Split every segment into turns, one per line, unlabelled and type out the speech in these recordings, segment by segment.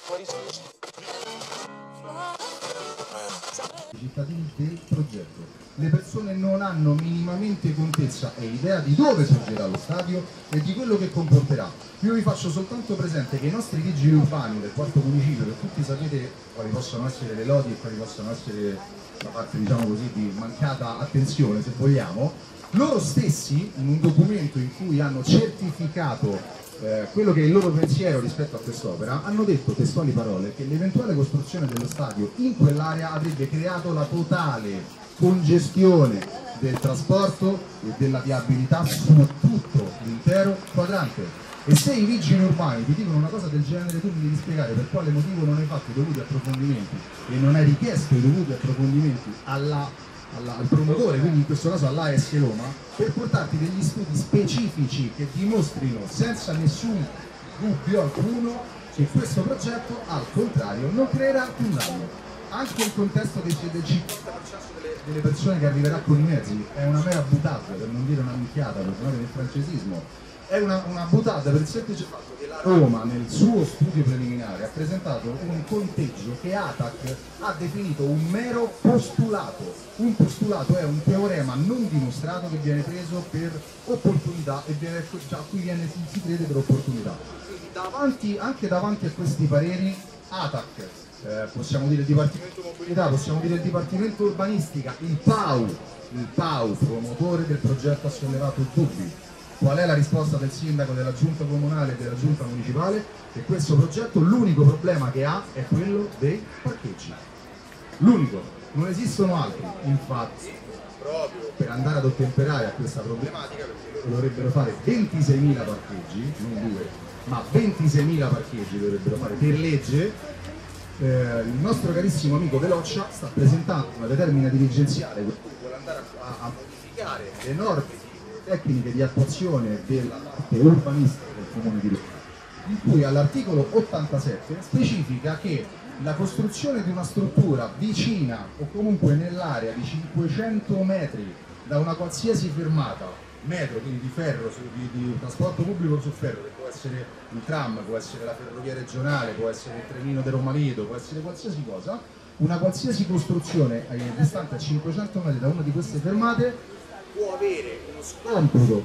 I cittadini del progetto. Le persone non hanno minimamente contezza e idea di dove sorgerà lo stadio e di quello che comporterà. Io vi faccio soltanto presente che i nostri vigili urbani del quarto municipio, che tutti sapete quali possono essere le lodi e quali possono essere la parte, diciamo così, di mancata attenzione, se vogliamo, loro stessi in un documento in cui hanno certificato quello che è il loro pensiero rispetto a quest'opera, hanno detto testuali parole che l'eventuale costruzione dello stadio in quell'area avrebbe creato la totale congestione del trasporto e della viabilità su tutto l'intero quadrante. E se i vigili urbani ti dicono una cosa del genere, tu mi devi spiegare per quale motivo non hai fatto i dovuti approfondimenti e non hai richiesto i dovuti approfondimenti al promotore, quindi in questo caso all'AS Roma, per portarti degli studi specifici che dimostrino senza nessun dubbio alcuno che questo progetto al contrario non creerà alcun danno. Anche il contesto del 50% delle persone che arriverà con i mezzi è una mera buttata, per non dire una minchiata, per non dire il francesismo. È una buttata per il semplice fatto che la Roma nel suo studio preliminare ha presentato un conteggio che ATAC ha definito un mero postulato. Un postulato è un teorema non dimostrato che viene preso per opportunità e a cui si crede per opportunità. Anche davanti a questi pareri ATAC, possiamo dire il Dipartimento Mobilità, possiamo dire il Dipartimento Urbanistica, il PAU, promotore del progetto, ha sollevato dubbi. Qual è la risposta del sindaco, della giunta comunale e della giunta municipale? Che questo progetto l'unico problema che ha è quello dei parcheggi. L'unico, non esistono altri. Infatti, proprio per andare ad ottemperare a questa problematica, perché dovrebbero fare 26.000 parcheggi, non 2, ma 26.000 parcheggi dovrebbero fare per legge, il nostro carissimo amico Veloccia sta presentando una determina dirigenziale per cui vuole andare a modificare le norme tecniche di attuazione della parte urbanistica del Comune di Roma, in cui all'articolo 87 specifica che la costruzione di una struttura vicina o comunque nell'area di 500 metri da una qualsiasi fermata, metro, quindi di ferro, di trasporto pubblico su ferro, che può essere il tram, può essere la ferrovia regionale, può essere il trenino del Roma Lido, può essere qualsiasi cosa, una qualsiasi costruzione distante a 500 metri da una di queste fermate può avere uno scomputo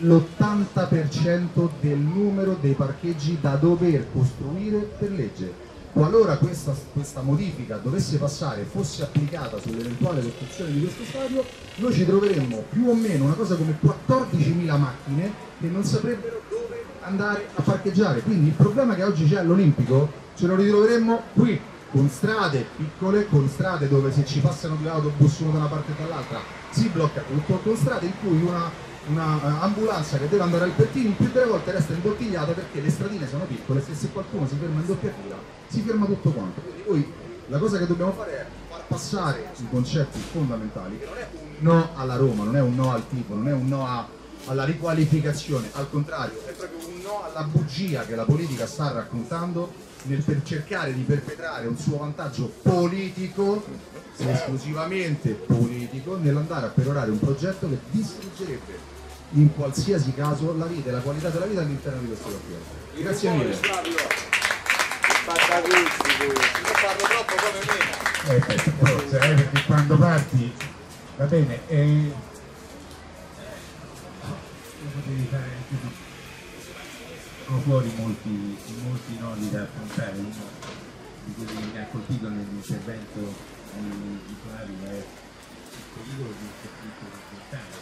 dell'80% del numero dei parcheggi da dover costruire per legge. Qualora questa modifica dovesse passare e fosse applicata sull'eventuale costruzione di questo stadio, noi ci troveremmo più o meno una cosa come 14.000 macchine che non saprebbero dove andare a parcheggiare. Quindi il problema che oggi c'è all'Olimpico ce lo ritroveremmo qui, con strade piccole, con strade dove se ci passano due autobus uno da una parte e dall'altra si blocca tutto, con strade in cui una ambulanza che deve andare al Pertini più delle volte resta imbottigliata perché le stradine sono piccole e se qualcuno si ferma in doppia fila si ferma tutto quanto. Quindi noi la cosa che dobbiamo fare è far passare i concetti fondamentali, che non è un no alla Roma, non è un no al tipo, non è un no alla riqualificazione, al contrario è proprio un no alla bugia che la politica sta raccontando per cercare di perpetrare un suo vantaggio politico, esclusivamente politico, nell'andare a perorare un progetto che distruggerebbe in qualsiasi caso la vita e la qualità della vita all'interno di questo quartiere. Grazie mille.
Parlo troppo come me.
Forse, perché quando parti va bene, potevi fare anche tu. Sono fuori molti nodi da affrontare. Uno di quelli che mi ha colpito nell'intervento di Flavio è il pericolo di un conflitto importante.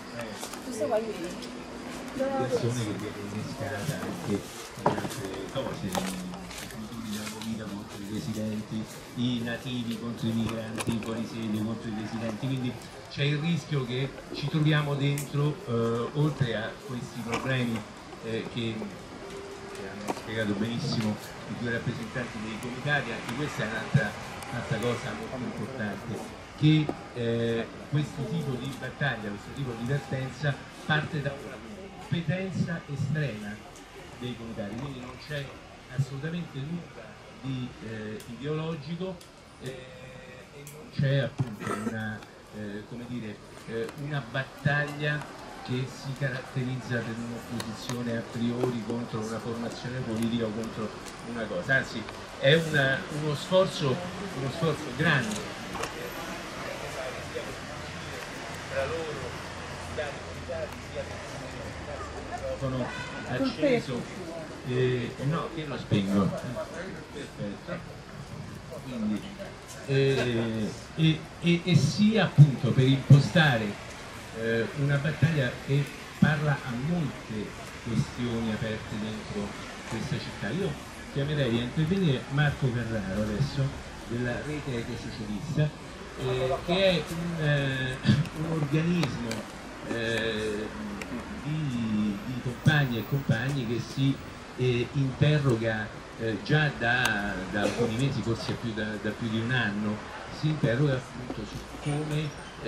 La situazione che viene innescata anche in altre cose, i futuri della vita contro i residenti, i nativi contro i migranti, i fuorisede contro i residenti, quindi c'è il rischio che ci troviamo dentro, oltre a questi problemi che hanno spiegato benissimo i due rappresentanti dei comitati, anche questa è un'altra cosa molto importante, che questo tipo di battaglia, questo tipo di vertenza parte da una competenza estrema dei comitati, quindi non c'è assolutamente nulla di ideologico e non c'è appunto una battaglia che si caratterizza per un'opposizione a priori contro una formazione politica o contro una cosa, anzi è uno sforzo grande tra loro, sia i comitati sia le sono acceso. No, che lo spengo. Perfetto. Quindi, e sia appunto per impostare una battaglia che parla a molte questioni aperte dentro questa città. Io chiamerei a intervenire Marco Carraro adesso, della Rete Ecosocialista, che è un organismo di compagni e compagni che si interroga già da alcuni mesi, forse da più di un anno, si interroga appunto su come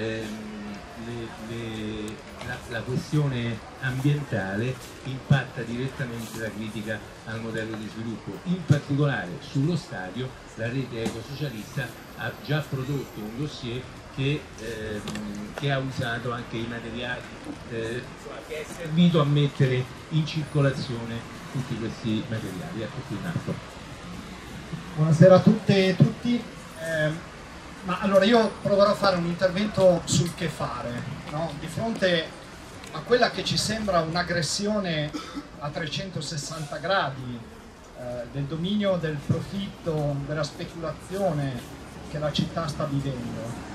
la questione ambientale impatta direttamente la critica al modello di sviluppo. In particolare sullo stadio la Rete Ecosocialista ha già prodotto un dossier che ha usato anche i materiali, che è servito a mettere in circolazione tutti questi materiali. Ecco qui Marco.
Buonasera a tutte e tutti. Ma allora io proverò a fare un intervento sul che fare, no? Di fronte a quella che ci sembra un'aggressione a 360 gradi del dominio del profitto, della speculazione che la città sta vivendo.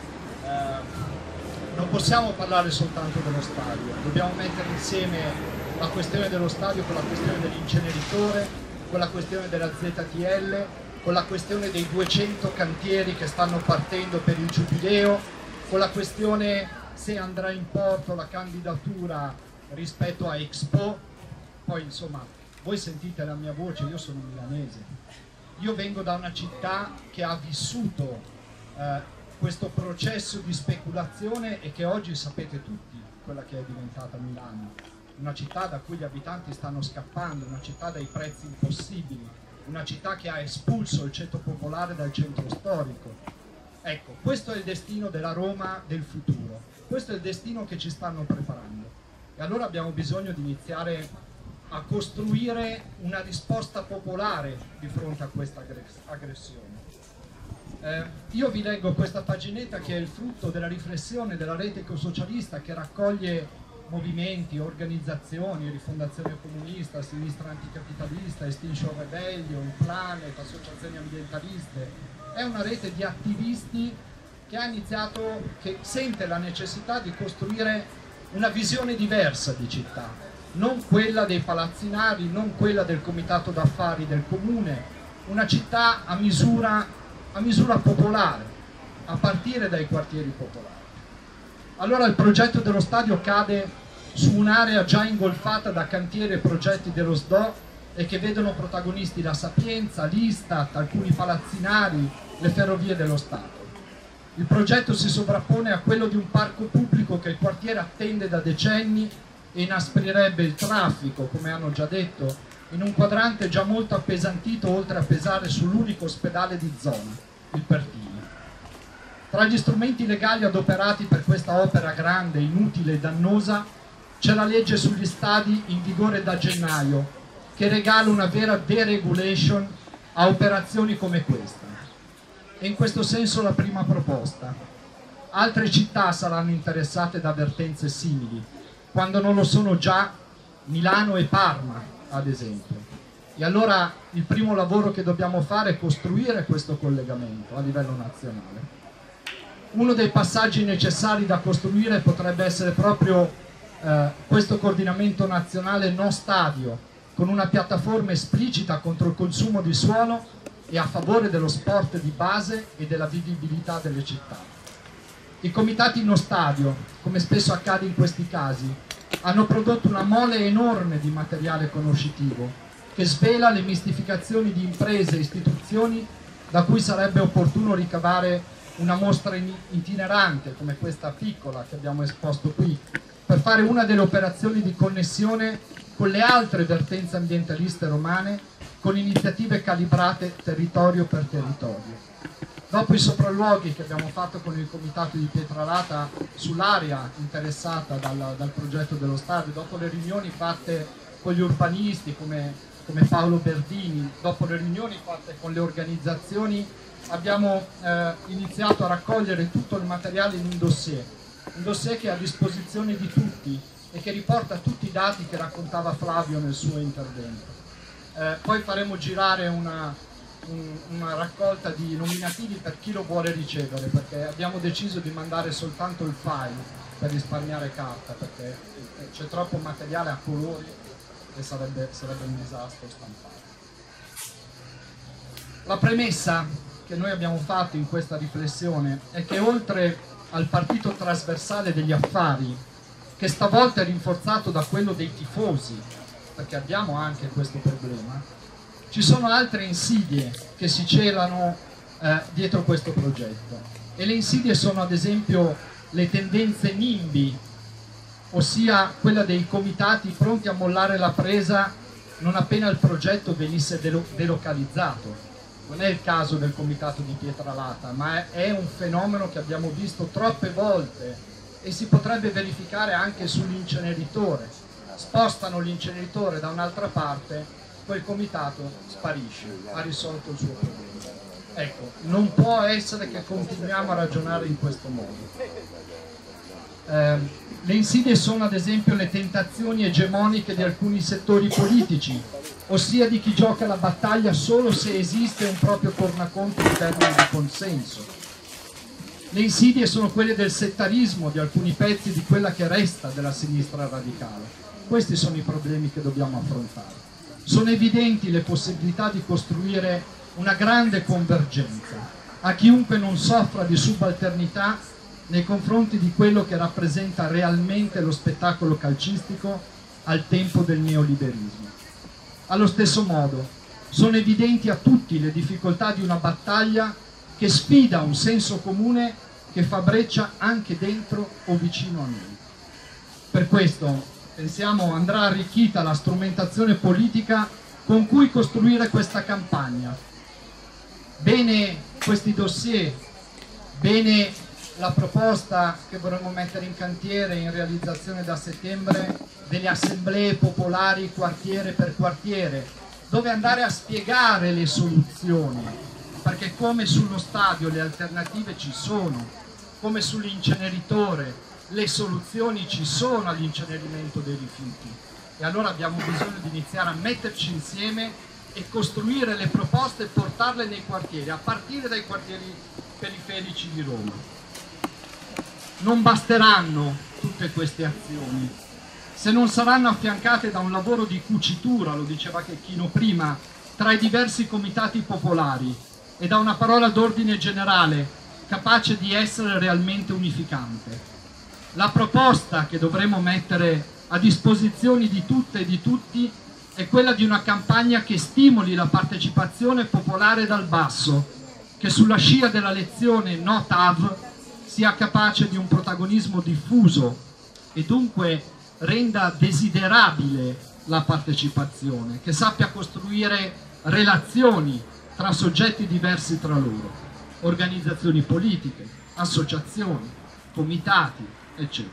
Non possiamo parlare soltanto dello stadio, dobbiamo mettere insieme la questione dello stadio con la questione dell'inceneritore, con la questione della ZTL, con la questione dei 200 cantieri che stanno partendo per il giubileo, con la questione se andrà in porto la candidatura rispetto a Expo. Poi insomma, voi sentite la mia voce, io sono milanese, io vengo da una città che ha vissuto questo processo di speculazione e che oggi sapete tutti quella che è diventata Milano, una città da cui gli abitanti stanno scappando, una città dai prezzi impossibili, una città che ha espulso il ceto popolare dal centro storico. Ecco, questo è il destino della Roma del futuro, questo è il destino che ci stanno preparando e allora abbiamo bisogno di iniziare a costruire una risposta popolare di fronte a questa aggressione. Io vi leggo questa paginetta che è il frutto della riflessione della Rete Ecosocialista, che raccoglie movimenti, organizzazioni, Rifondazione Comunista, Sinistra Anticapitalista, Extinction Rebellion, Planet, associazioni ambientaliste. È una rete di attivisti che ha iniziato, che sente la necessità di costruire una visione diversa di città, non quella dei palazzinari, non quella del comitato d'affari del comune, una città a misura popolare, a partire dai quartieri popolari. Allora il progetto dello stadio cade su un'area già ingolfata da cantieri e progetti dello SDO e che vedono protagonisti la Sapienza, l'Istat, alcuni palazzinari, le ferrovie dello Stato. Il progetto si sovrappone a quello di un parco pubblico che il quartiere attende da decenni e inasprirebbe il traffico, come hanno già detto, in un quadrante già molto appesantito, oltre a pesare sull'unico ospedale di zona, il Pertini. Tra gli strumenti legali adoperati per questa opera grande, inutile e dannosa, c'è la legge sugli stadi in vigore da gennaio, che regala una vera deregulation a operazioni come questa. E in questo senso la prima proposta. Altre città saranno interessate da vertenze simili, quando non lo sono già Milano e Parma, ad esempio. E allora il primo lavoro che dobbiamo fare è costruire questo collegamento a livello nazionale. Uno dei passaggi necessari da costruire potrebbe essere proprio questo coordinamento nazionale no stadio, con una piattaforma esplicita contro il consumo di suolo e a favore dello sport di base e della vivibilità delle città. I comitati no stadio, come spesso accade in questi casi, hanno prodotto una mole enorme di materiale conoscitivo che svela le mistificazioni di imprese e istituzioni da cui sarebbe opportuno ricavare una mostra itinerante come questa piccola che abbiamo esposto qui, per fare una delle operazioni di connessione con le altre vertenze ambientaliste romane, con iniziative calibrate territorio per territorio. Dopo i sopralluoghi che abbiamo fatto con il comitato di Pietralata sull'area interessata dal progetto dello stadio, dopo le riunioni fatte con gli urbanisti come come Paolo Berdini, dopo le riunioni fatte con le organizzazioni, abbiamo iniziato a raccogliere tutto il materiale in un dossier che è a disposizione di tutti e che riporta tutti i dati che raccontava Flavio nel suo intervento. Poi faremo girare una raccolta di nominativi per chi lo vuole ricevere, perché abbiamo deciso di mandare soltanto il file per risparmiare carta, perché c'è troppo materiale a colori e sarebbe un disastro stampare. La premessa che noi abbiamo fatto in questa riflessione è che oltre al partito trasversale degli affari, che stavolta è rinforzato da quello dei tifosi, perché abbiamo anche questo problema, ci sono altre insidie che si celano dietro questo progetto, e le insidie sono ad esempio le tendenze NIMBY, ossia quella dei comitati pronti a mollare la presa non appena il progetto venisse delocalizzato. Non è il caso del comitato di Pietralata, ma è un fenomeno che abbiamo visto troppe volte e si potrebbe verificare anche sull'inceneritore. Spostano l'inceneritore da un'altra parte, quel comitato sparisce, ha risolto il suo problema. Ecco, non può essere che continuiamo a ragionare in questo modo. Le insidie sono ad esempio le tentazioni egemoniche di alcuni settori politici, ossia di chi gioca la battaglia solo se esiste un proprio tornaconto in termini di consenso. Le insidie sono quelle del settarismo di alcuni pezzi di quella che resta della sinistra radicale. Questi sono i problemi che dobbiamo affrontare. Sono evidenti le possibilità di costruire una grande convergenza a chiunque non soffra di subalternità nei confronti di quello che rappresenta realmente lo spettacolo calcistico al tempo del neoliberismo. Allo stesso modo, sono evidenti a tutti le difficoltà di una battaglia che sfida un senso comune che fa breccia anche dentro o vicino a noi. Per questo pensiamo andrà arricchita la strumentazione politica con cui costruire questa campagna. Bene questi dossier, bene la proposta che vorremmo mettere in cantiere in realizzazione da settembre delle assemblee popolari quartiere per quartiere, dove andare a spiegare le soluzioni, perché come sullo stadio le alternative ci sono, come sull'inceneritore le soluzioni ci sono all'incenerimento dei rifiuti, e allora abbiamo bisogno di iniziare a metterci insieme e costruire le proposte e portarle nei quartieri, a partire dai quartieri periferici di Roma. Non basteranno tutte queste azioni se non saranno affiancate da un lavoro di cucitura, lo diceva Checchino prima, tra i diversi comitati popolari e da una parola d'ordine generale capace di essere realmente unificante. La proposta che dovremo mettere a disposizione di tutte e di tutti è quella di una campagna che stimoli la partecipazione popolare dal basso, che sulla scia della lezione No TAV sia capace di un protagonismo diffuso e dunque renda desiderabile la partecipazione, che sappia costruire relazioni tra soggetti diversi tra loro, organizzazioni politiche, associazioni, comitati, eccetera.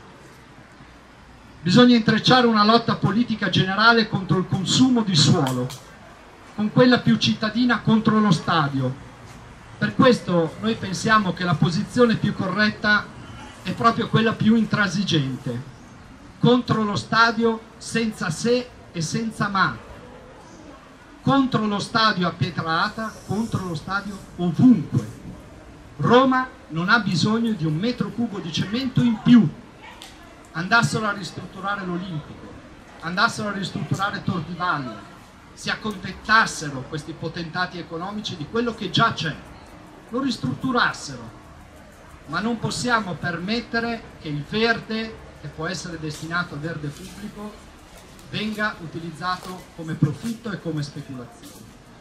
Bisogna intrecciare una lotta politica generale contro il consumo di suolo, con quella più cittadina contro lo stadio. Per questo noi pensiamo che la posizione più corretta è proprio quella più intransigente, contro lo stadio senza se e senza ma, contro lo stadio a Pietralata, contro lo stadio ovunque. Roma non ha bisogno di un metro cubo di cemento in più. Andassero a ristrutturare l'Olimpico, andassero a ristrutturare Tor di Valle, si accontentassero questi potentati economici di quello che già c'è, lo ristrutturassero, ma non possiamo permettere che il verde, che può essere destinato a verde pubblico, venga utilizzato come profitto e come speculazione.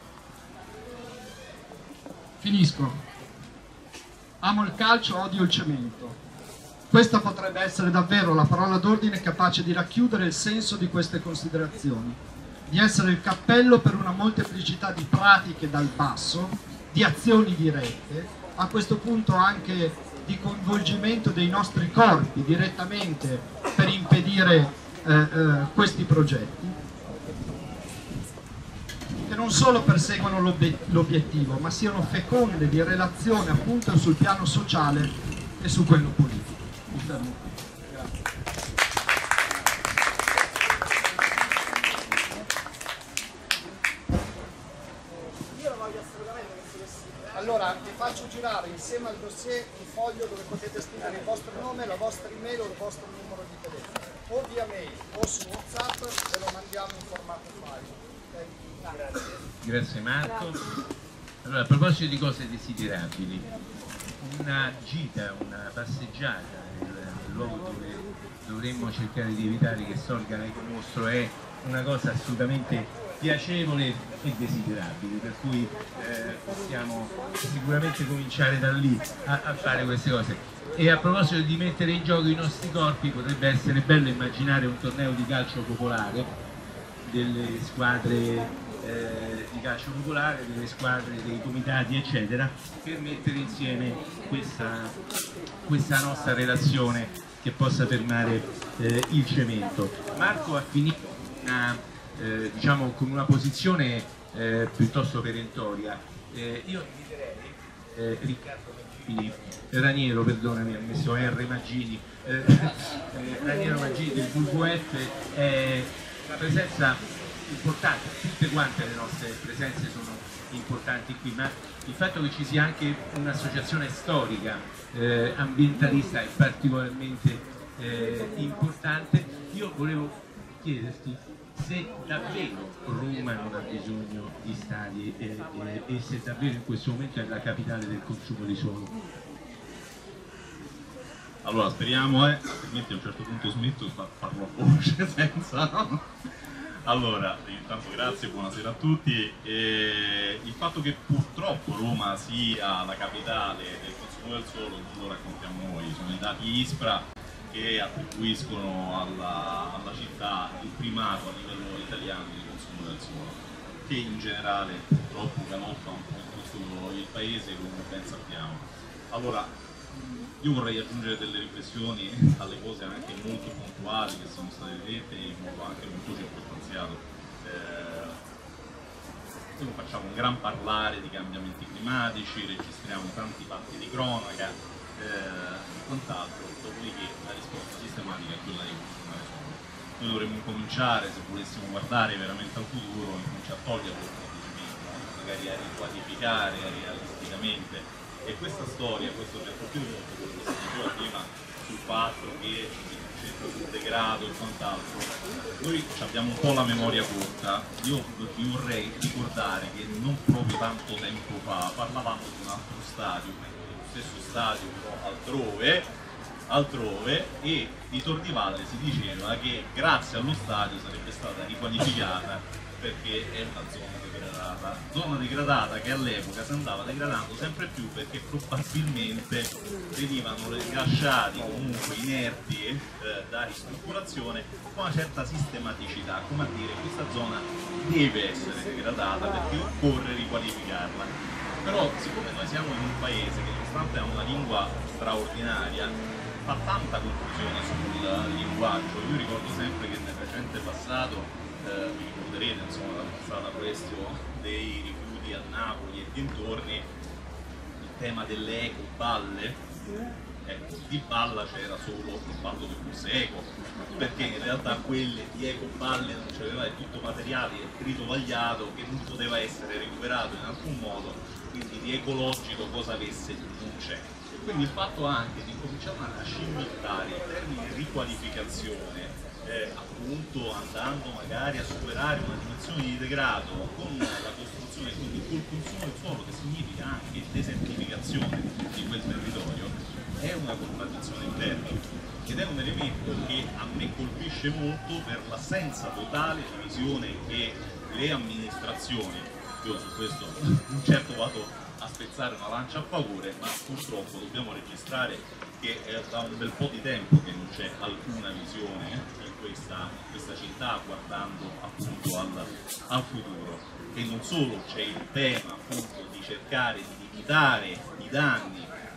Finisco. Amo il calcio, odio il cemento. Questa potrebbe essere davvero la parola d'ordine capace di racchiudere il senso di queste considerazioni, di essere il cappello per una molteplicità di pratiche dal basso, di azioni dirette, a questo punto anche di coinvolgimento dei nostri corpi direttamente per impedire questi progetti. non solo perseguano l'obiettivo, ma siano feconde di relazione appunto sul piano sociale e su quello politico. Mi fermo qui. Allora vi faccio girare insieme al dossier un foglio dove potete scrivere il vostro nome, la vostra email o il vostro numero di telefono, o via mail o su WhatsApp, ve lo mandiamo in formato file. Okay?
Grazie Marco. Allora, a proposito di cose desiderabili, una gita, una passeggiata nel luogo dove dovremmo cercare di evitare che sorga l'eco mostro è una cosa assolutamente piacevole e desiderabile, per cui possiamo sicuramente cominciare da lì a fare queste cose. E a proposito di mettere in gioco i nostri corpi, potrebbe essere bello immaginare un torneo di calcio popolare, delle squadre di calcio popolare, delle squadre, dei comitati eccetera, per mettere insieme questa nostra relazione che possa fermare il cemento. Marco ha finito diciamo con una posizione piuttosto perentoria. Io inviterei Riccardo Raniero, perdonami, ha messo R Maggini, Raniero Maggini del WWF, è una presenza importante, tutte quante le nostre presenze sono importanti qui, ma il fatto che ci sia anche un'associazione storica ambientalista è particolarmente importante. Io volevo chiederti se davvero Roma non ha bisogno di stadi e se davvero in questo momento è la capitale del consumo di suolo.
Allora speriamo, altrimenti a un certo punto smetto di farlo a voce senza... Allora, intanto grazie, buonasera a tutti. Il fatto che purtroppo Roma sia la capitale del consumo del suolo non lo raccontiamo noi, sono i dati ISPRA che attribuiscono alla città il primato a livello italiano di consumo del suolo, che in generale purtroppo galoppa un po' in tutto il paese, come ben sappiamo. Allora, io vorrei aggiungere delle riflessioni alle cose anche molto puntuali che sono state dette in modo anche molto circostanziato. Noi facciamo un gran parlare di cambiamenti climatici, registriamo tanti fatti di cronaca, quant'altro, dopodiché la risposta sistematica è quella di consumare suolo. Noi dovremmo incominciare, se volessimo guardare veramente al futuro, a togliere il procedimento, magari a riqualificare realisticamente. E questa storia, questo certo più molto quello che si diceva prima sul fatto che c'è sul degrado e quant'altro, noi abbiamo un po' la memoria corta. Io vi vorrei ricordare che non proprio tanto tempo fa parlavamo di un altro stadio, lo stesso stadio però altrove, e di Tor di Valle si diceva che grazie allo stadio sarebbe stata riqualificata perché è una zona degradata che all'epoca si andava degradando sempre più perché probabilmente venivano rilasciati comunque inerti da ristrutturazione con una certa sistematicità, come a dire questa zona deve essere degradata perché occorre riqualificarla. Però siccome noi siamo in un paese che nonostante ha una lingua straordinaria fa tanta confusione sul linguaggio, io ricordo sempre che nel recente passato vi ricorderete insomma la passata questione dei rifiuti a Napoli e dintorni, il tema delle ecoballe, di balla c'era solo il fatto che fosse eco, perché in realtà quelle di ecoballe non c'aveva, è tutto materiale ritovagliato che non poteva essere recuperato in alcun modo, quindi di ecologico cosa avesse non c'è. Quindi il fatto anche di cominciare a scimmittare il termine riqualificazione, appunto andando magari a superare una dimensione di degrado con la costruzione, quindi col consumo del suolo, che significa anche desertificazione di quel territorio, è una contraddizione in termini ed è un elemento che a me colpisce molto per l'assenza totale di visione che le amministrazioni, io su questo non certo vado a spezzare una lancia a favore, ma purtroppo dobbiamo registrare che è da un bel po' di tempo che non c'è alcuna visione in questa città guardando appunto al futuro. E non solo c'è il tema appunto di cercare di limitare i danni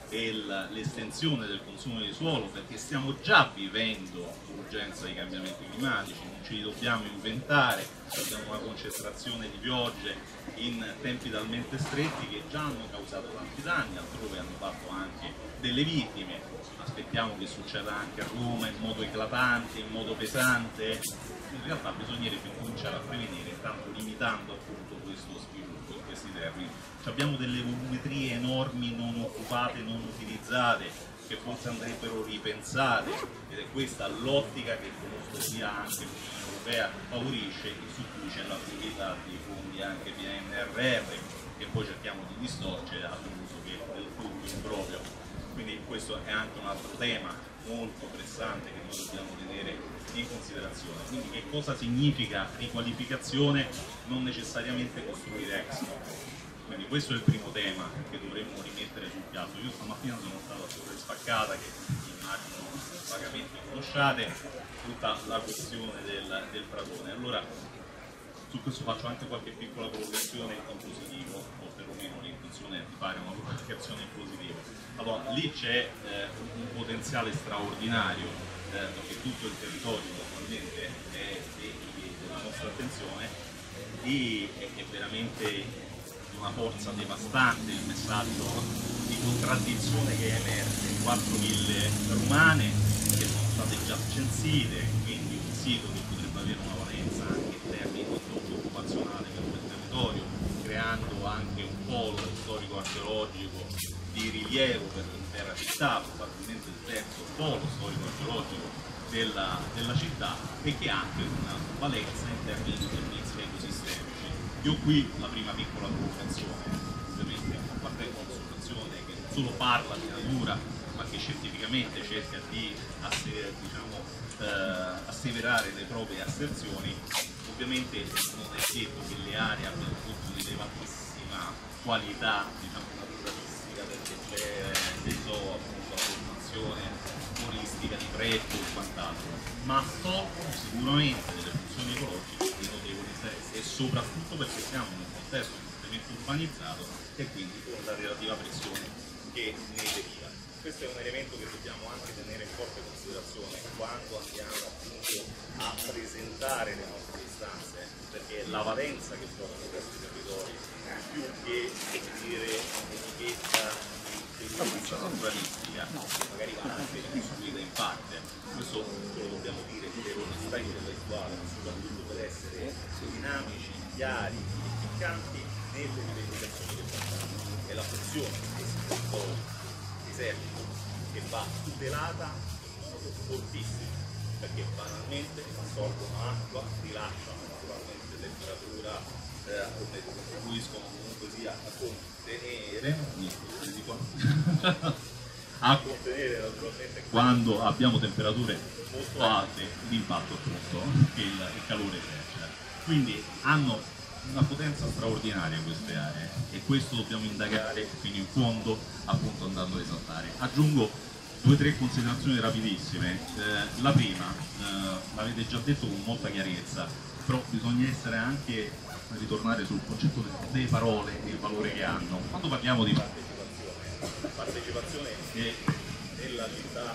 e l'estensione del consumo di suolo, perché stiamo già vivendo l'urgenza dei cambiamenti climatici, non ci dobbiamo inventare, abbiamo una concentrazione di piogge in tempi talmente stretti che già hanno causato tanti danni, altrove hanno fatto anche delle vittime, aspettiamo che succeda anche a Roma in modo eclatante, in modo pesante. In realtà bisognerebbe cominciare a prevenire, intanto limitando appunto questo sviluppo in questi termini. Abbiamo delle volumetrie enormi non occupate, non utilizzate, che forse andrebbero ripensate, ed è questa l'ottica che conosco sia anche l'Unione Europea favorisce e su cui c'è la priorità dei fondi anche PNRR, che poi cerchiamo di distorcere all'uso che del fondo improprio. Quindi questo è anche un altro tema molto pressante che noi dobbiamo tenere in considerazione. Quindi che cosa significa riqualificazione? Non necessariamente costruire ex novo. Quindi questo è il primo tema che dovremmo rimettere sul piatto. Io stamattina sono stato a Torre Spaccata, che immagino vagamente conosciate, tutta la questione del Pratone. Allora su questo faccio anche qualche piccola provocazione in positivo, o perlomeno l'intenzione di fare una provocazione in positivo. Allora, lì c'è un potenziale straordinario, perché tutto il territorio naturalmente è della nostra attenzione, e è veramente di una forza devastante il messaggio di contraddizione che emerge. 4 ville romane che sono state già censite, quindi un sito che potrebbe avere una valenza anche in termini di indotto occupazionale per quel territorio, creando anche un polo storico-archeologico di rilievo per l'intera città, probabilmente il terzo polo storico-archeologico della città, e che ha anche una valenza in termini di servizi ecosistemici. Io qui la prima piccola provocazione, ovviamente, a parte la consultazione che non solo parla di natura, ma che scientificamente cerca di asseverare le proprie asserzioni, ovviamente non è detto che le aree abbiano tutte un'elevatissima qualità, naturalistica, perché c'è appunto la formazione turistica di freddo e quant'altro, ma soffrono sicuramente delle funzioni ecologiche di notevole interesse, e soprattutto perché siamo in un contesto fortemente urbanizzato e quindi con la relativa pressione che ne deriva. Questo è un elemento che dobbiamo anche tenere in forte considerazione quando andiamo appunto a presentare le nostre istanze, perché la valenza che trovano questi territori, più che dire un'etichetta naturalistica, magari va anche costruita in parte, questo ce lo dobbiamo dire per onestà intellettuale, ma soprattutto per essere dinamici, chiari, efficaci nelle rivendicazioni che facciamo. È la funzione di questi territori esercito che va tutelata in modo fortissimo, perché banalmente assorbono acqua, rilasciano naturalmente temperatura, contribuiscono comunque sia a contenere naturalmente quando abbiamo temperature molto alte l'impatto appunto che il calore esercita. Quindi hanno una potenza straordinaria queste aree, e questo dobbiamo indagare fino in fondo, appunto andando a esaltare. Aggiungo 2 o 3 considerazioni rapidissime. La prima, l'avete già detto con molta chiarezza, però bisogna essere anche, ritornare sul concetto delle parole e il valore che hanno. Quando parliamo di partecipazione che nella città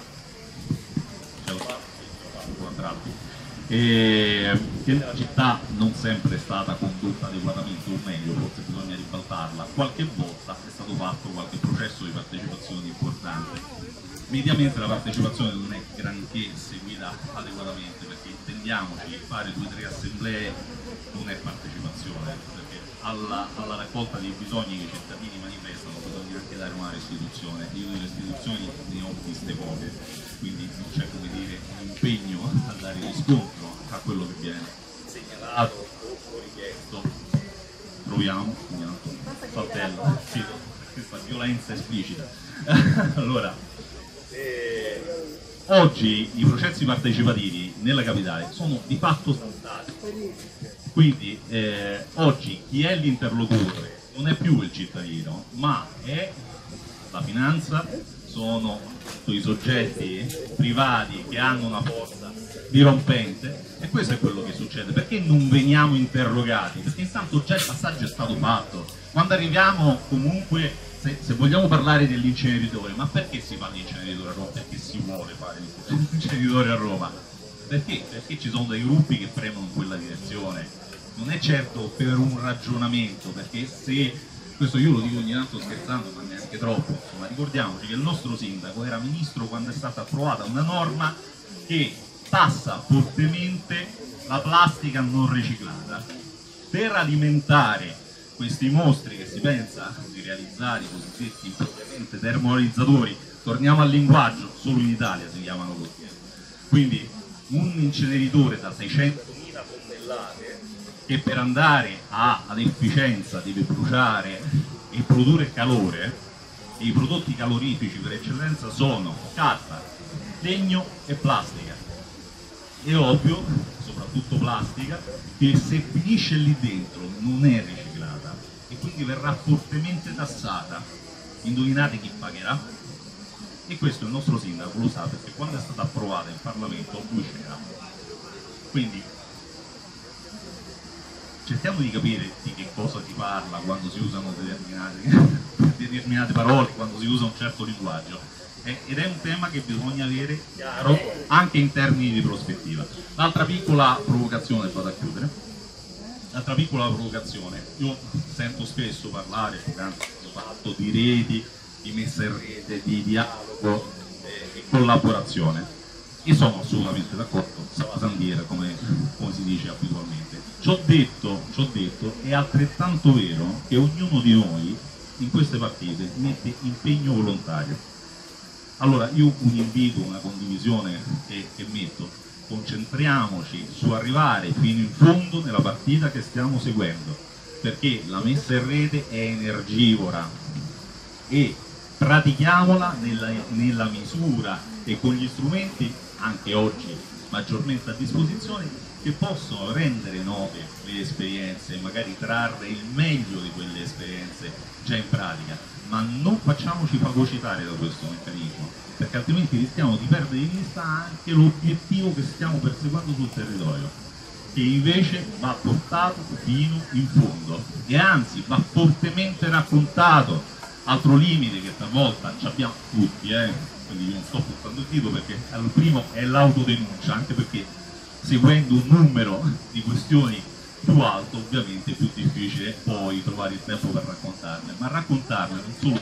che nella città non sempre è stata condotta adeguatamente, o meglio, forse bisogna ribaltarla, qualche volta è stato fatto qualche processo di partecipazione importante. Mediamente la partecipazione non è granché seguita adeguatamente, perché intendiamoci, fare 2 o 3 assemblee non è partecipazione, perché alla raccolta dei bisogni che i cittadini manifestano bisogna anche dare una restituzione. Io delle restituzioni ne ho viste poche, quindi non c'è, come dire, un impegno a dare riscontro a quello che viene segnalato o richiesto. Proviamo, saltella, sì, questa violenza esplicita. Allora, oggi i processi partecipativi nella capitale sono di fatto saltati, quindi oggi chi è l'interlocutore non è più il cittadino, ma è la finanza, sono i soggetti privati che hanno una forza dirompente, e questo è quello che succede. Perché non veniamo interrogati? Perché intanto già il passaggio è stato fatto. Quando arriviamo comunque se vogliamo parlare dell'inceneritore, ma perché si fa l'inceneritore a Roma? Perché si vuole fare l'inceneritore a Roma? Perché? Perché ci sono dei gruppi che premono in quella direzione. Non è certo per un ragionamento, perché se, questo io lo dico ogni tanto scherzando, ma neanche troppo, insomma, ricordiamoci che il nostro sindaco era ministro quando è stata approvata una norma che tassa fortemente la plastica non riciclata per alimentare questi mostri che si pensa di realizzare, i cosiddetti impropriamente termovalorizzatori. Torniamo al linguaggio, solo in Italia si chiamano così. Quindi un inceneritore da 600.000 tonnellate che per andare ad efficienza deve bruciare e produrre calore, e i prodotti calorifici per eccellenza sono carta, legno e plastica. È ovvio, soprattutto plastica, che se finisce lì dentro non è riciclata e quindi verrà fortemente tassata. Indovinate chi pagherà? E questo il nostro sindaco lo sa, perché quando è stata approvata in Parlamento lui c'era. Quindi cerchiamo di capire di che cosa si parla quando si usano determinate parole, quando si usa un certo linguaggio. Ed è un tema che bisogna avere chiaro anche in termini di prospettiva. L'altra piccola provocazione, vado a chiudere, l'altra piccola provocazione, io sento spesso parlare, poc'anzi ho fatto, di reti, di messa in rete, di dialogo e collaborazione, e sono assolutamente d'accordo, salasandiera come si dice abitualmente. Ciò detto, è altrettanto vero che ognuno di noi in queste partite mette impegno volontario. Allora io un invito, una condivisione che metto: concentriamoci su arrivare fino in fondo nella partita che stiamo seguendo, perché la messa in rete è energivora e pratichiamola nella misura e con gli strumenti anche oggi maggiormente a disposizione, che possono rendere note le esperienze e magari trarre il meglio di quelle esperienze già in pratica, ma non facciamoci fagocitare da questo meccanismo, perché altrimenti rischiamo di perdere di vista anche l'obiettivo che stiamo perseguendo sul territorio, che invece va portato fino in fondo e anzi va fortemente raccontato. Altro limite che talvolta ci abbiamo tutti, quindi io non sto puntando il dito, perché il primo è l'autodenuncia, anche perché seguendo un numero di questioni più alto ovviamente è più difficile poi trovare il tempo per raccontarle, ma raccontarle non solo,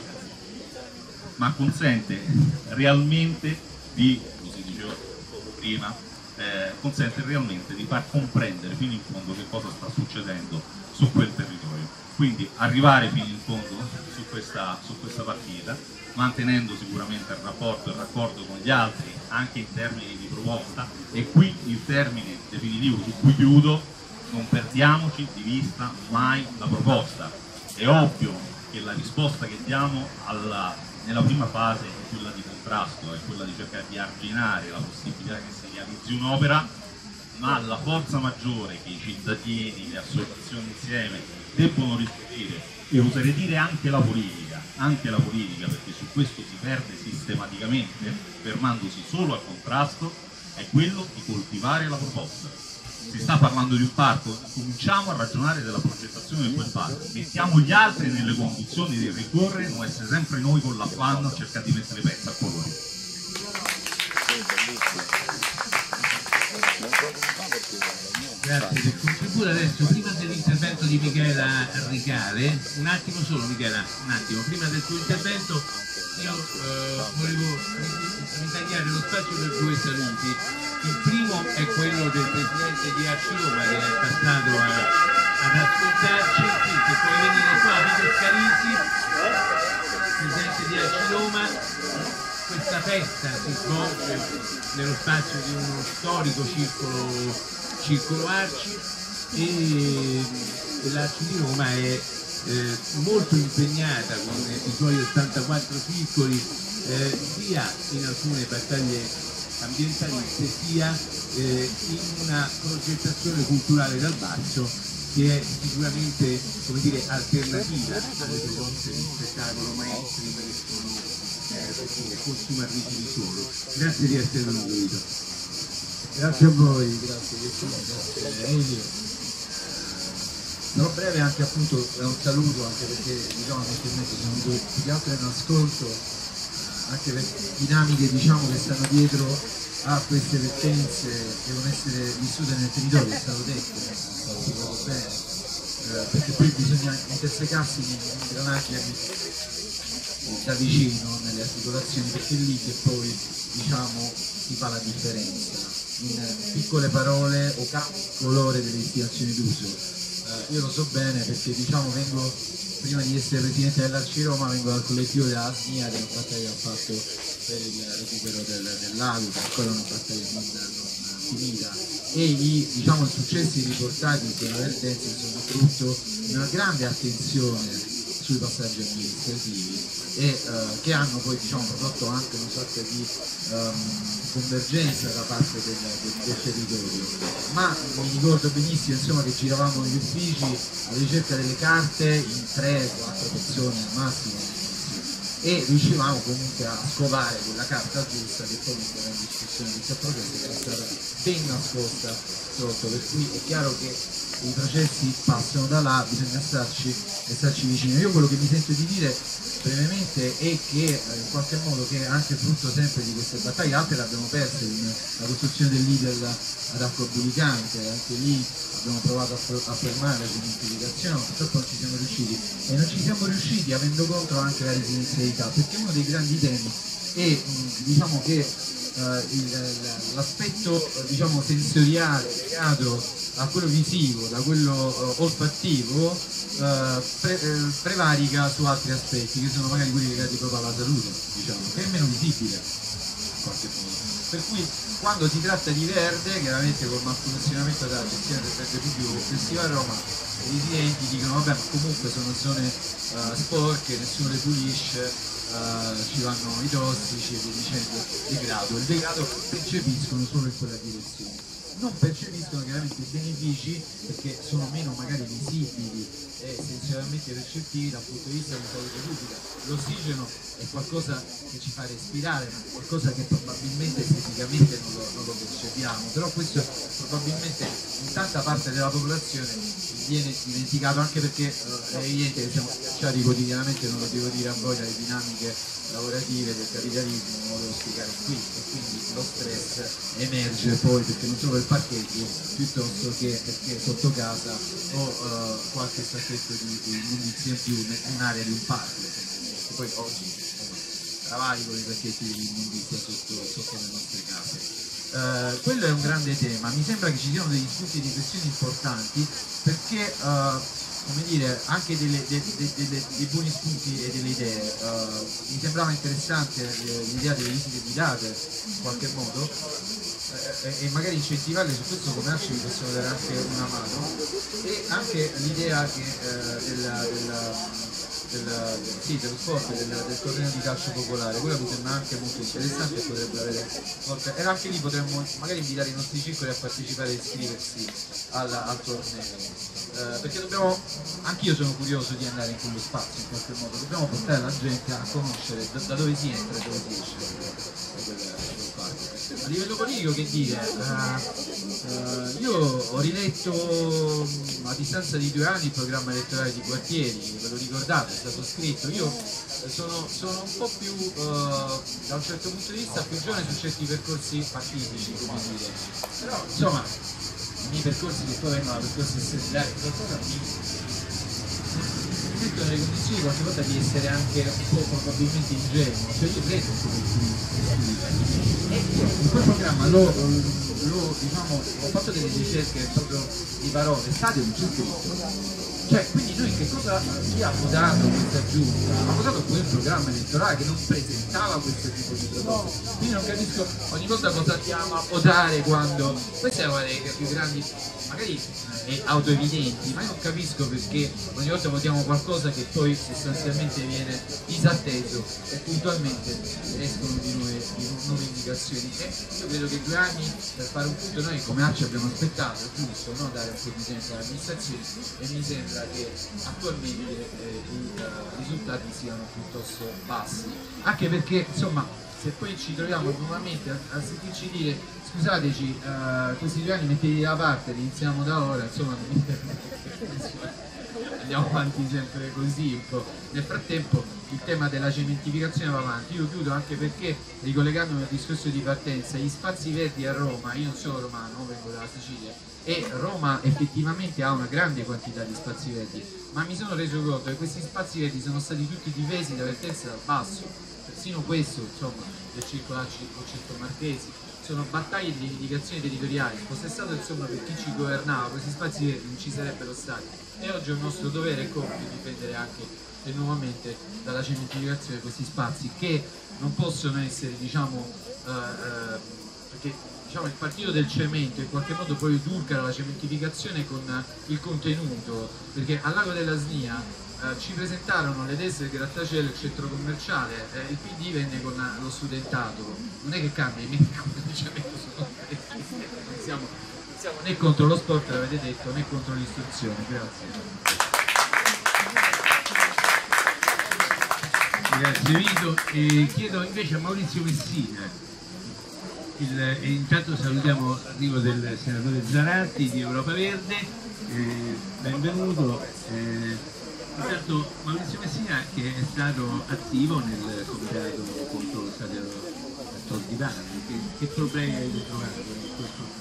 ma consente realmente di, come si diceva prima, consente realmente di far comprendere fino in fondo che cosa sta succedendo su quel territorio. Quindi arrivare fino in fondo su questa partita, mantenendo sicuramente il rapporto e il raccordo con gli altri anche in termini di proposta, e qui il termine definitivo su cui chiudo: non perdiamoci di vista mai la proposta. È ovvio che la risposta che diamo nella prima fase è quella di contrasto, è quella di cercare di arginare la possibilità che si realizzi un'opera, ma la forza maggiore che i cittadini, le associazioni insieme debbono riscoprire, e oserei dire anche la politica, perché su questo si perde sistematicamente fermandosi solo al contrasto, è quello di coltivare la proposta. Si sta parlando di un parco, cominciamo a ragionare della progettazione di quel parco, mettiamo gli altri nelle condizioni di ricorrere, non essere sempre noi con l'affanno a cercare di mettere pezzi a colori.
Grazie del contributo. Adesso, prima dell'intervento di Michela Ricale, un attimo solo Michela, un attimo, prima del tuo intervento io volevo ritagliare lo spazio per due saluti. Il primo è quello del presidente di Arci Roma, che è passato ad ascoltarci, sì, che puoi venire qua, Vito Scalisi, presidente di Arci Roma. Questa festa si svolge nello spazio di uno storico circolo Arci, e l'Arci di Roma è molto impegnata con i suoi 84 circoli sia in alcune battaglie ambientaliste sia in una progettazione culturale dal basso che è sicuramente, come dire, alternativa alle proposte di spettacolo mainstream che sono consumatrici di solo. Grazie di essere venuto.
Grazie a voi, grazie Elio. Sarò breve, anche appunto è un saluto, anche perché diciamo inizialmente sono venuto più che altro in ascolto, anche per dinamiche diciamo che stanno dietro a queste vertenze, devono essere vissute nel territorio, è stato detto, è stato spiegato bene, perché poi bisogna intersecarsi in ingranaggi da vicino nelle articolazioni, perché è lì che poi diciamo si fa la differenza in piccole parole o colore delle destinazioni d'uso. Io lo so bene perché diciamo vengo, prima di essere presidente dell'Arciroma, vengo dal collettivo della ASMIA, che è una battaglia che ha fatto per il recupero del lago, che ancora è una battaglia non finita, e diciamo, i successi riportati in quella vertenza sono frutto di una grande attenzione sui passaggi amministrativi e che hanno poi diciamo, prodotto anche una sorta di convergenza da parte del territorio. Ma mi ricordo benissimo insomma, che giravamo negli uffici alla ricerca delle carte in 3-4 persone al massimo e riuscivamo comunque a scovare quella carta giusta che poi era in discussione di questo processo che è stata ben nascosta sotto, per cui è chiaro che i processi passano da là, bisogna starci vicino. Io quello che mi sento di dire brevemente è che in qualche modo che è anche frutto sempre di queste battaglie, altre le abbiamo perse, la costruzione del Lidl ad Acqua Bulicante, anche lì abbiamo provato a fermare la cementificazione, purtroppo non ci siamo riusciti e non ci siamo riusciti avendo contro anche la residenzialità, perché uno dei grandi temi è diciamo che l'aspetto diciamo sensoriale legato a quello visivo, da quello olfattivo prevarica su altri aspetti che sono magari quelli legati proprio alla salute, diciamo, che è meno visibile in qualche modo. Per cui quando si tratta di verde, chiaramente col malfunzionamento della gestione del verde pubblico del Festival Roma, i residenti dicono vabbè ma comunque sono zone sporche, nessuno le pulisce, ci vanno i tossici e via dicendo, il degrado percepiscono solo in quella direzione. Non percepiscono chiaramente i benefici perché sono meno magari visibili e essenzialmente perceptivi dal punto di vista della salute pubblica. L'ossigeno è qualcosa che ci fa respirare, ma è qualcosa che probabilmente esteticamente non lo percepiamo, però questo probabilmente in tanta parte della popolazione viene dimenticato, anche perché è evidente che siamo schiacciati quotidianamente, non lo devo dire a voi, dalle dinamiche lavorative del capitalismo, non lo devo spiegare qui, e quindi lo stress emerge poi perché non solo per parcheggio piuttosto che perché sotto casa o qualche sachetto di immondizia in più in un'area di un parco, che poi oggi travalicano i pacchetti di immondizia sotto le nostre case. Quello è un grande tema, mi sembra che ci siano degli spunti di riflessione importanti perché come dire, anche dei buoni spunti e delle idee. Mi sembrava interessante l'idea delle visite guidate in qualche modo e magari incentivarle su questo, come ACI possono dare anche una mano, e anche l'idea dello sport, del torneo di calcio popolare, quello mi sembra anche molto interessante e potrebbe avere molte, e anche lì potremmo magari invitare i nostri circoli a partecipare e iscriversi al torneo. Perché dobbiamo, anch'io sono curioso di andare in quello spazio in qualche modo, dobbiamo portare la gente a conoscere da dove si entra e dove si esce da quel parco. A livello politico che dire, io ho riletto a distanza di 2 anni il programma elettorale di Gualtieri, ve lo ricordate, è stato scritto, io sono un po' più, da un certo punto di vista, più giovane su certi percorsi partitici, come dire, però insomma i miei percorsi che poi vengono da percorsi essenziali, qualcosa mi mettono nelle condizioni qualche volta di essere anche un po' probabilmente ingenuo, cioè io credo e in quel programma diciamo, ho fatto delle ricerche proprio di parole, state un circuito. Cioè, quindi noi che cosa, chi ha votato questa giunta? Ha votato quel programma elettorale che non presentava questo tipo di proposte. Quindi non capisco ogni volta cosa andiamo a votare quando. Questa è una delle più grandi, magari autoevidenti, ma io non capisco perché ogni volta votiamo qualcosa che poi sostanzialmente viene disatteso e puntualmente escono di nuove indicazioni. E io credo che 2 anni per fare un punto noi come ACI abbiamo aspettato, è giusto, no? Dare un po' di tempo all'amministrazione, e mi sembra che attualmente i risultati siano piuttosto bassi, anche perché insomma se poi ci troviamo nuovamente a sentirci dire scusateci, questi 2 anni metteteli da parte, iniziamo da ora, insomma andiamo avanti sempre così un po'. Nel frattempo il tema della cementificazione va avanti. Io chiudo anche perché, ricollegandomi al discorso di partenza, gli spazi verdi a Roma, io non sono romano, vengo dalla Sicilia, e Roma effettivamente ha una grande quantità di spazi verdi, ma mi sono reso conto che questi spazi verdi sono stati tutti difesi da vertenze dal basso, persino questo, insomma, del circolaccio Marchesi, sono battaglie di indicazioni territoriali. Se fosse stato insomma per chi ci governava, questi spazi verdi non ci sarebbero stati, e oggi è un nostro dovere e compito difendere anche e nuovamente dalla cementificazione questi spazi, che non possono essere, diciamo, perché diciamo, il partito del cemento in qualche modo poi edulcora la cementificazione con il contenuto, perché al Lago della Snia ci presentarono le destre del grattacielo, il centro commerciale, il PD venne con lo studentato. Non è che cambia, i metodi di cemento sono non siamo né contro lo sport, l'avete detto, né contro l'istruzione. Grazie.
Grazie Vito, e chiedo invece a Maurizio Messina, e intanto salutiamo l'arrivo del senatore Zaratti di Europa Verde, benvenuto. Intanto Maurizio Messina, che è stato attivo nel comitato contro lo stadio a Tor di Vanni, che problemi avete trovato in questo?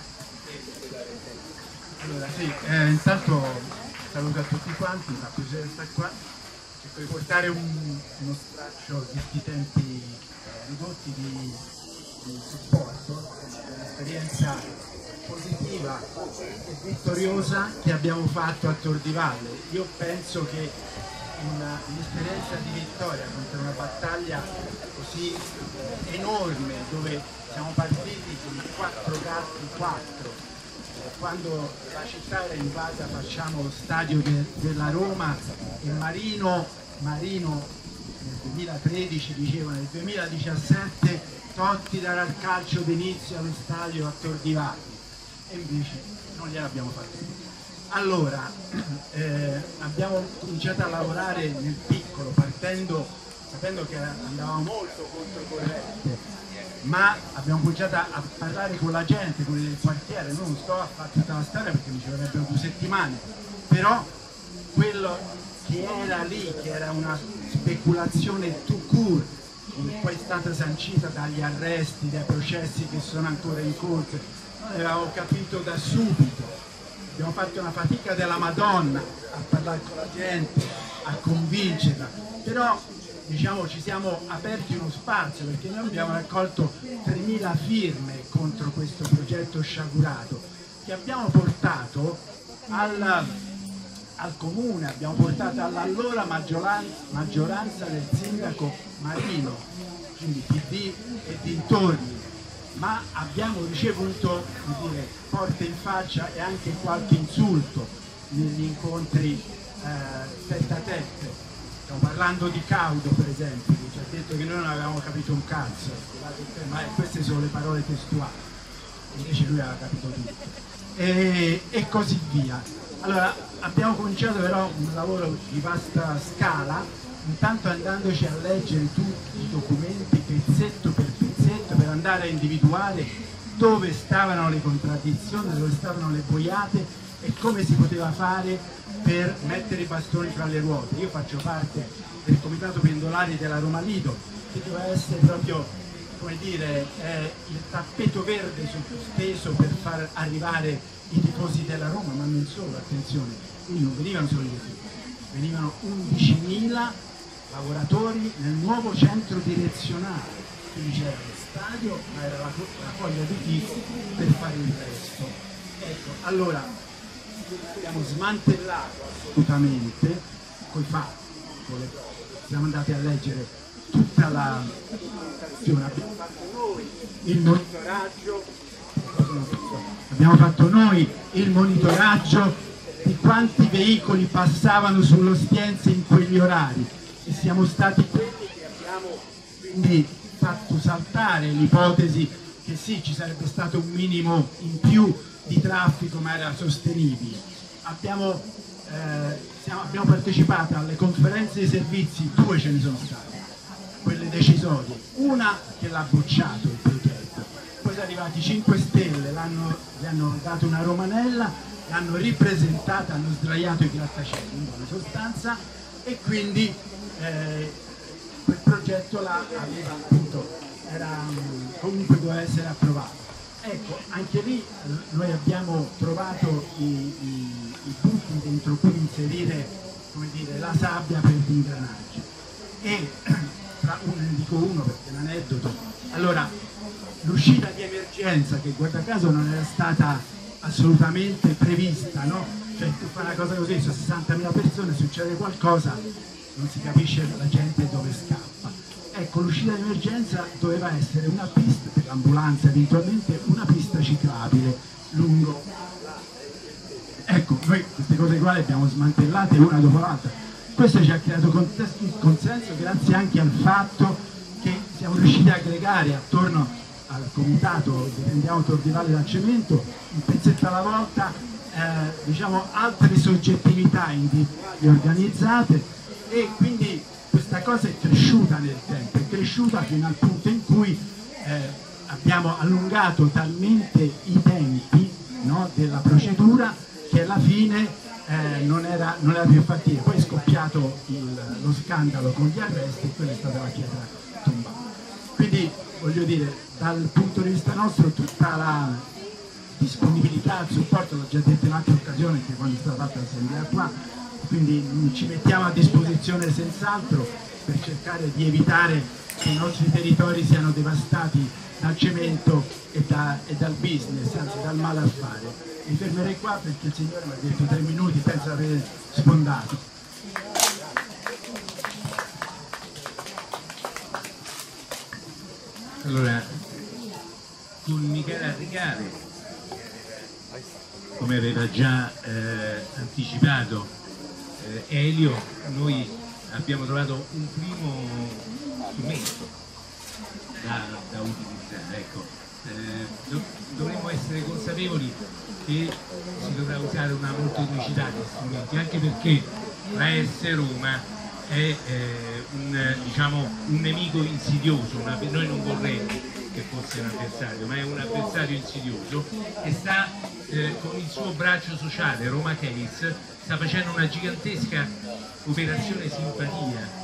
Allora sì, intanto saluto a tutti quanti, fa piacere stare qua, cerco di portare uno straccio di questi tempi ridotti di supporto, un'esperienza positiva e vittoriosa che abbiamo fatto a Tor di Valle. Io penso che un'esperienza di vittoria contro una battaglia così enorme, dove siamo partiti con 4 gatti 4, quando la città era invasa, facciamo lo stadio della Roma, e Marino nel 2013 diceva nel 2017 Totti darà il calcio d'inizio allo stadio a Tor di Valle, e invece non gliel'abbiamo fatto. Allora abbiamo cominciato a lavorare nel piccolo, sapendo che andavamo molto controcorrente, ma abbiamo cominciato a parlare con la gente, con il quartiere. Non sto a fare tutta la storia perché mi ci vorrebbero 2 settimane, però quello che era lì, che era una speculazione tout court, come poi è stata sancita dagli arresti, dai processi che sono ancora in corso, noi avevamo capito da subito. Abbiamo fatto una fatica della Madonna a parlare con la gente, a convincerla, però diciamo ci siamo aperti uno spazio, perché noi abbiamo raccolto 3.000 firme contro questo progetto sciagurato, che abbiamo portato al comune, abbiamo portato all'allora maggioranza del sindaco Marino, quindi PD e dintorni, ma abbiamo ricevuto, come dire, porte in faccia e anche qualche insulto negli incontri tête a tête. Stiamo parlando di Caudo, per esempio, che ci ha detto che noi non avevamo capito un cazzo, ma queste sono le parole testuali, invece lui aveva capito tutto, e così via. Allora abbiamo cominciato però un lavoro di vasta scala, intanto andandoci a leggere tutti i documenti pezzetto per pezzetto, per andare a individuare dove stavano le contraddizioni, dove stavano le boiate e come si poteva fare per mettere i bastoni tra le ruote. Io faccio parte del comitato pendolari della Roma Lido, che doveva essere proprio, come dire, il tappeto verde sospeso per far arrivare i tifosi della Roma, ma non solo, attenzione, quindi non venivano solo i tifosi, venivano 11.000 lavoratori nel nuovo centro direzionale, quindi c'era lo stadio, ma era la foglia di tifo per fare il resto. Ecco, allora abbiamo smantellato assolutamente coi fatti, siamo andati a leggere tutta la documentazione, abbiamo fatto noi il monitoraggio, abbiamo fatto noi il monitoraggio di quanti veicoli passavano sull'Ostiense in quegli orari, e siamo stati quelli che abbiamo quindi fatto saltare l'ipotesi che sì, ci sarebbe stato un minimo in più di traffico, ma era sostenibile. Abbiamo partecipato alle conferenze dei servizi, 2 ce ne sono state, quelle decisorie. Una che l'ha bocciato il progetto, poi sono arrivati 5 Stelle, gli hanno dato una romanella, l'hanno ripresentata, hanno sdraiato i grattacieli in buona sostanza, e quindi quel progetto aveva appunto, comunque doveva essere approvato. Ecco, anche lì noi abbiamo trovato i buchi dentro cui inserire, come dire, la sabbia per gli ingranaggi. E ne dico uno perché è un aneddoto. Allora, l'uscita di emergenza, che guarda caso non era stata assolutamente prevista, no? Cioè tu fai una cosa così, su 60.000 persone succede qualcosa, non si capisce la gente dove scappa. Ecco, l'uscita di emergenza doveva essere una pista per l'ambulanza, eventualmente una pista ciclabile lungo. Ecco, noi queste cose qua le abbiamo smantellate una dopo l'altra. Questo ci ha creato consenso grazie anche al fatto che siamo riusciti a aggregare attorno al comitato Difendiamo Tor di Valle dal Cemento, un pezzetto alla volta, diciamo, altre soggettività organizzate, e quindi questa cosa è cresciuta nel tempo, è cresciuta fino al punto in cui abbiamo allungato talmente i tempi, no, della procedura, che alla fine non era più fattibile. Poi è scoppiato lo scandalo con gli arresti, e quella è stata la pietra tombale. Quindi voglio dire, dal punto di vista nostro tutta la disponibilità al supporto, l'ho già detto in altre occasioni, anche quando è stata fatta l'assemblea qua, quindi ci mettiamo a disposizione senz'altro per cercare di evitare che i nostri territori siano devastati dal cemento e dal business, anzi dal malaffare. Mi fermerei qua perché il Signore mi ha detto 3 minuti, penso di aver sfondato.
Allora, con Michela Regale, come aveva già anticipato Elio, noi abbiamo trovato un primo strumento da utilizzare. Ecco. Dovremmo essere consapevoli che si dovrà usare una molteplicità di strumenti, anche perché la S Roma è un nemico insidioso, noi non vorremmo che fosse un avversario, ma è un avversario insidioso che sta con il suo braccio sociale, Roma Case, sta facendo una gigantesca operazione simpatia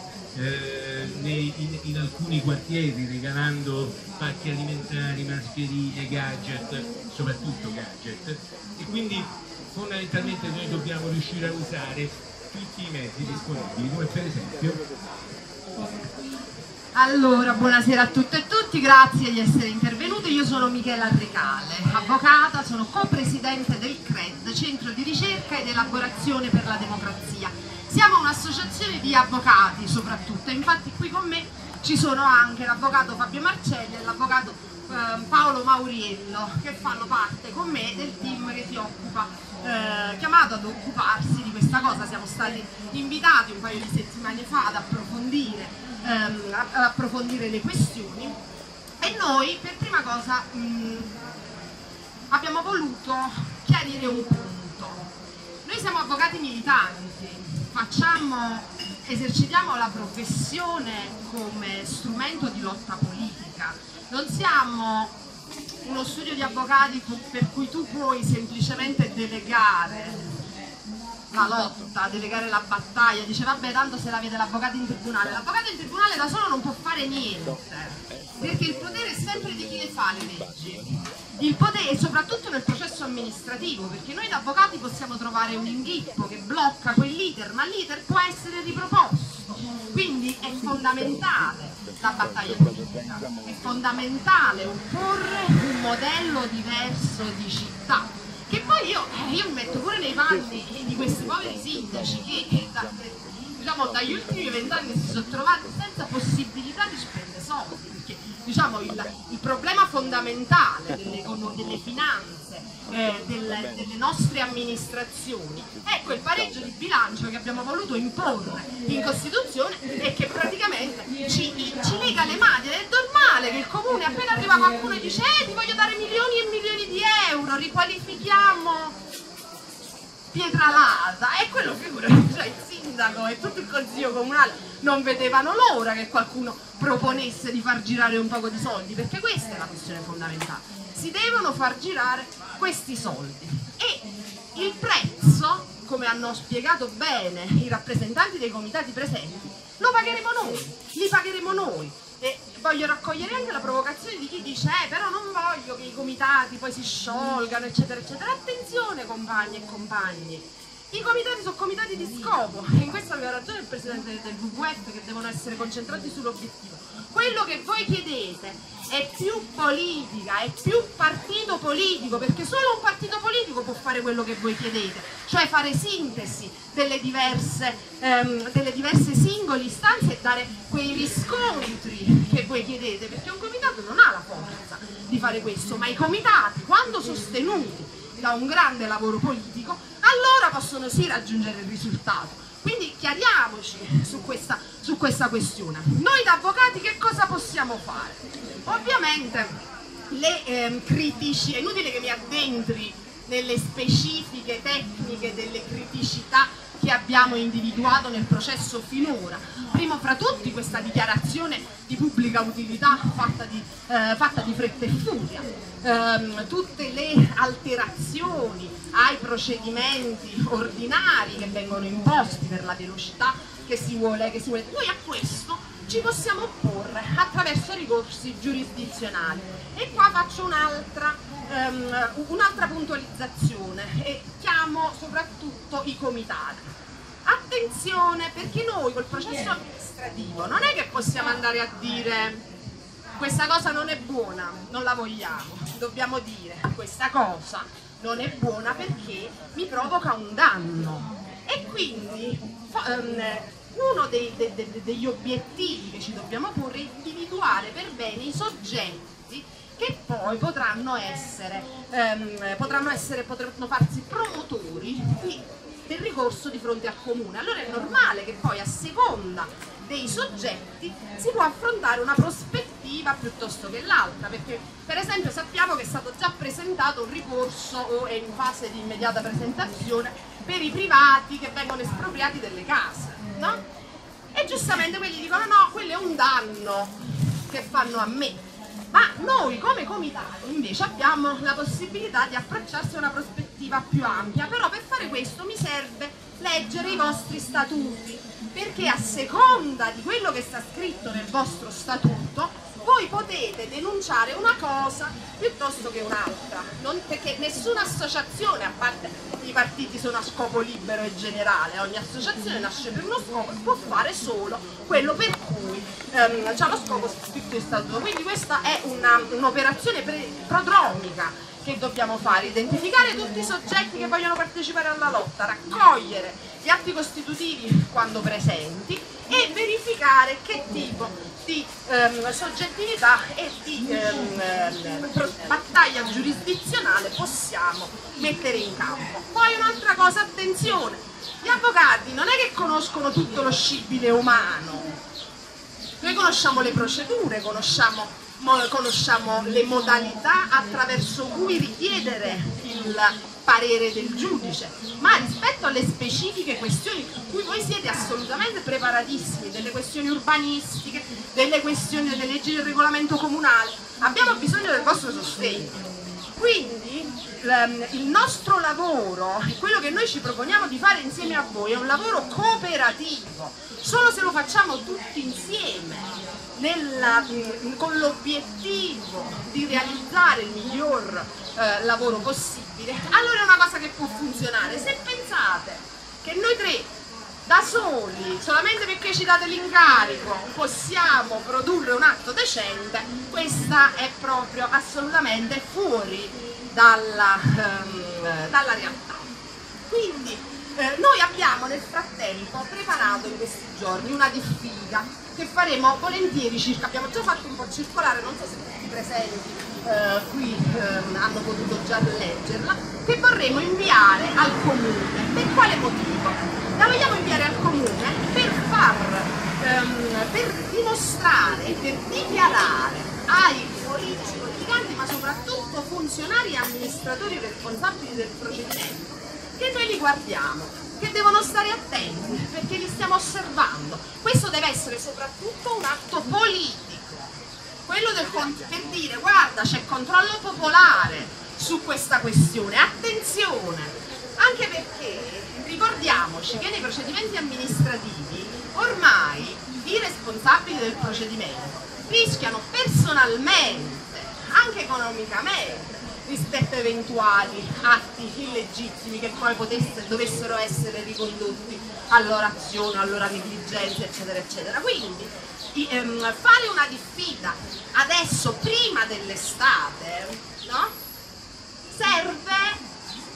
in alcuni quartieri, regalando pacchi alimentari, mascherine, gadget, soprattutto gadget, e quindi fondamentalmente noi dobbiamo riuscire a usare tutti i mezzi disponibili, come per esempio.
Allora, buonasera a tutte e tutti, grazie di essere intervenuti. Io sono Michela Regale, avvocata, sono co-presidente del CRED, Centro di Ricerca ed Elaborazione per la Democrazia. Siamo un'associazione di avvocati soprattutto, infatti qui con me ci sono anche l'avvocato Fabio Marcelli e l'avvocato Paolo Mauriello, che fanno parte con me del team che si occupa, chiamato ad occuparsi di questa cosa. Siamo stati invitati un paio di settimane fa ad approfondire le questioni, e noi per prima cosa abbiamo voluto chiarire un punto. Noi siamo avvocati militanti, esercitiamo la professione come strumento di lotta politica, non siamo uno studio di avvocati per cui tu puoi semplicemente delegare la lotta, delegare la battaglia, dice vabbè tanto se la vede l'avvocato in tribunale. L'avvocato in tribunale da solo non può fare niente, perché il potere è sempre di chi le fa le leggi, il potere soprattutto nel processo amministrativo, perché noi da avvocati possiamo trovare un inghippo che blocca quell'iter, ma l'iter può essere riproposto, quindi è fondamentale la battaglia politica, è fondamentale opporre un modello diverso di città, che poi io mi metto pure nei panni di questi poveri sindaci che diciamo, dagli ultimi 20 anni si sono trovati senza possibilità di spendere soldi, perché diciamo, il problema fondamentale delle finanze, delle nostre amministrazioni è quel pareggio di bilancio che abbiamo voluto imporre in Costituzione e che praticamente ci lega le mani. Ed è normale che il comune, appena arriva qualcuno e dice ti voglio dare milioni e milioni di euro, riqualifichiamo Pietralata, e quello figura, cioè il sindaco e tutto il consiglio comunale non vedevano l'ora che qualcuno proponesse di far girare un poco di soldi, perché questa è la questione fondamentale, si devono far girare questi soldi e il prezzo, come hanno spiegato bene i rappresentanti dei comitati presenti, lo pagheremo noi, li pagheremo noi. E voglio raccogliere anche la provocazione di chi dice però non voglio che i comitati poi si sciolgano, eccetera eccetera. Attenzione compagni e compagni, i comitati sono comitati di scopo e in questo aveva ragione il presidente del WWF, che devono essere concentrati sull'obiettivo. Quello che voi chiedete è più politica, è più partito politico, perché solo un partito politico può fare quello che voi chiedete, cioè fare sintesi delle diverse singole istanze e dare quei riscontri che voi chiedete, perché un comitato non ha la forza di fare questo, ma i comitati, quando sostenuti da un grande lavoro politico, allora possono sì raggiungere il risultato. Quindi chiariamoci su questa questione. Noi da avvocati che cosa possiamo fare? Ovviamente le criticità, è inutile che mi addentri nelle specifiche tecniche delle criticità che abbiamo individuato nel processo finora. Primo fra tutti questa dichiarazione di pubblica utilità fatta di fretta e furia, tutte le alterazioni ai procedimenti ordinari che vengono imposti per la velocità che si vuole. Noi a questo ci possiamo opporre attraverso ricorsi giurisdizionali e qua faccio un'altra puntualizzazione e chiamo soprattutto i comitati. Attenzione, perché noi col processo amministrativo non è che possiamo andare a dire questa cosa non è buona, non la vogliamo, dobbiamo dire questa cosa non è buona perché mi provoca un danno. E quindi uno degli obiettivi che ci dobbiamo porre è individuare per bene i soggetti che poi potranno farsi promotori del ricorso di fronte al comune. Allora è normale che poi a seconda dei soggetti si può affrontare una prospettiva piuttosto che l'altra, perché per esempio sappiamo che è stato già presentato un ricorso o è in fase di immediata presentazione per i privati che vengono espropriati delle case, no? E giustamente quelli dicono no, quello è un danno che fanno a me. Ma noi come comitato invece abbiamo la possibilità di approcciarsi a una prospettiva più ampia, però per fare questo mi serve leggere i vostri statuti, perché a seconda di quello che sta scritto nel vostro statuto voi potete denunciare una cosa piuttosto che un'altra, perché nessuna associazione, a parte i partiti sono a scopo libero e generale, ogni associazione nasce per uno scopo e può fare solo quello per cui c'ha lo scopo scritto in statuto. Quindi questa è un'operazione prodromica che dobbiamo fare, identificare tutti i soggetti che vogliono partecipare alla lotta, raccogliere gli atti costitutivi quando presenti e verificare che tipo di soggettività e di battaglia giurisdizionale possiamo mettere in campo. Poi un'altra cosa, attenzione, gli avvocati non è che conoscono tutto lo scibile umano, noi conosciamo le procedure, conosciamo le modalità attraverso cui richiedere il parere del giudice, ma rispetto alle specifiche questioni su cui voi siete assolutamente preparatissimi, delle questioni urbanistiche, delle questioni delle leggi del regolamento comunale, abbiamo bisogno del vostro sostegno. Quindi il nostro lavoro e quello che noi ci proponiamo di fare insieme a voi è un lavoro cooperativo, solo se lo facciamo tutti insieme con l'obiettivo di realizzare il miglior lavoro possibile, allora è una cosa che può funzionare. Se pensate che noi tre da soli, solamente perché ci date l'incarico, possiamo produrre un atto decente, questa è proprio assolutamente fuori dalla realtà. Quindi noi abbiamo nel frattempo preparato in questi giorni una diffida che faremo volentieri circa, abbiamo già fatto un po' circolare, non so se tutti i presenti qui hanno potuto già leggerla, che vorremmo inviare al comune. Per quale motivo? La vogliamo inviare al comune per dimostrare, per dichiarare ai politici, politicanti, ma soprattutto funzionari e amministratori responsabili del procedimento, che noi li guardiamo, perché devono stare attenti, perché li stiamo osservando. Questo deve essere soprattutto un atto politico, quello per dire guarda c'è controllo popolare su questa questione, attenzione, anche perché ricordiamoci che nei procedimenti amministrativi ormai i responsabili del procedimento rischiano personalmente, anche economicamente, rispetto a eventuali atti illegittimi che poi dovessero essere ricondotti a loro azione, a loro negligenza, eccetera, eccetera. Quindi fare una diffida adesso, prima dell'estate, no? serve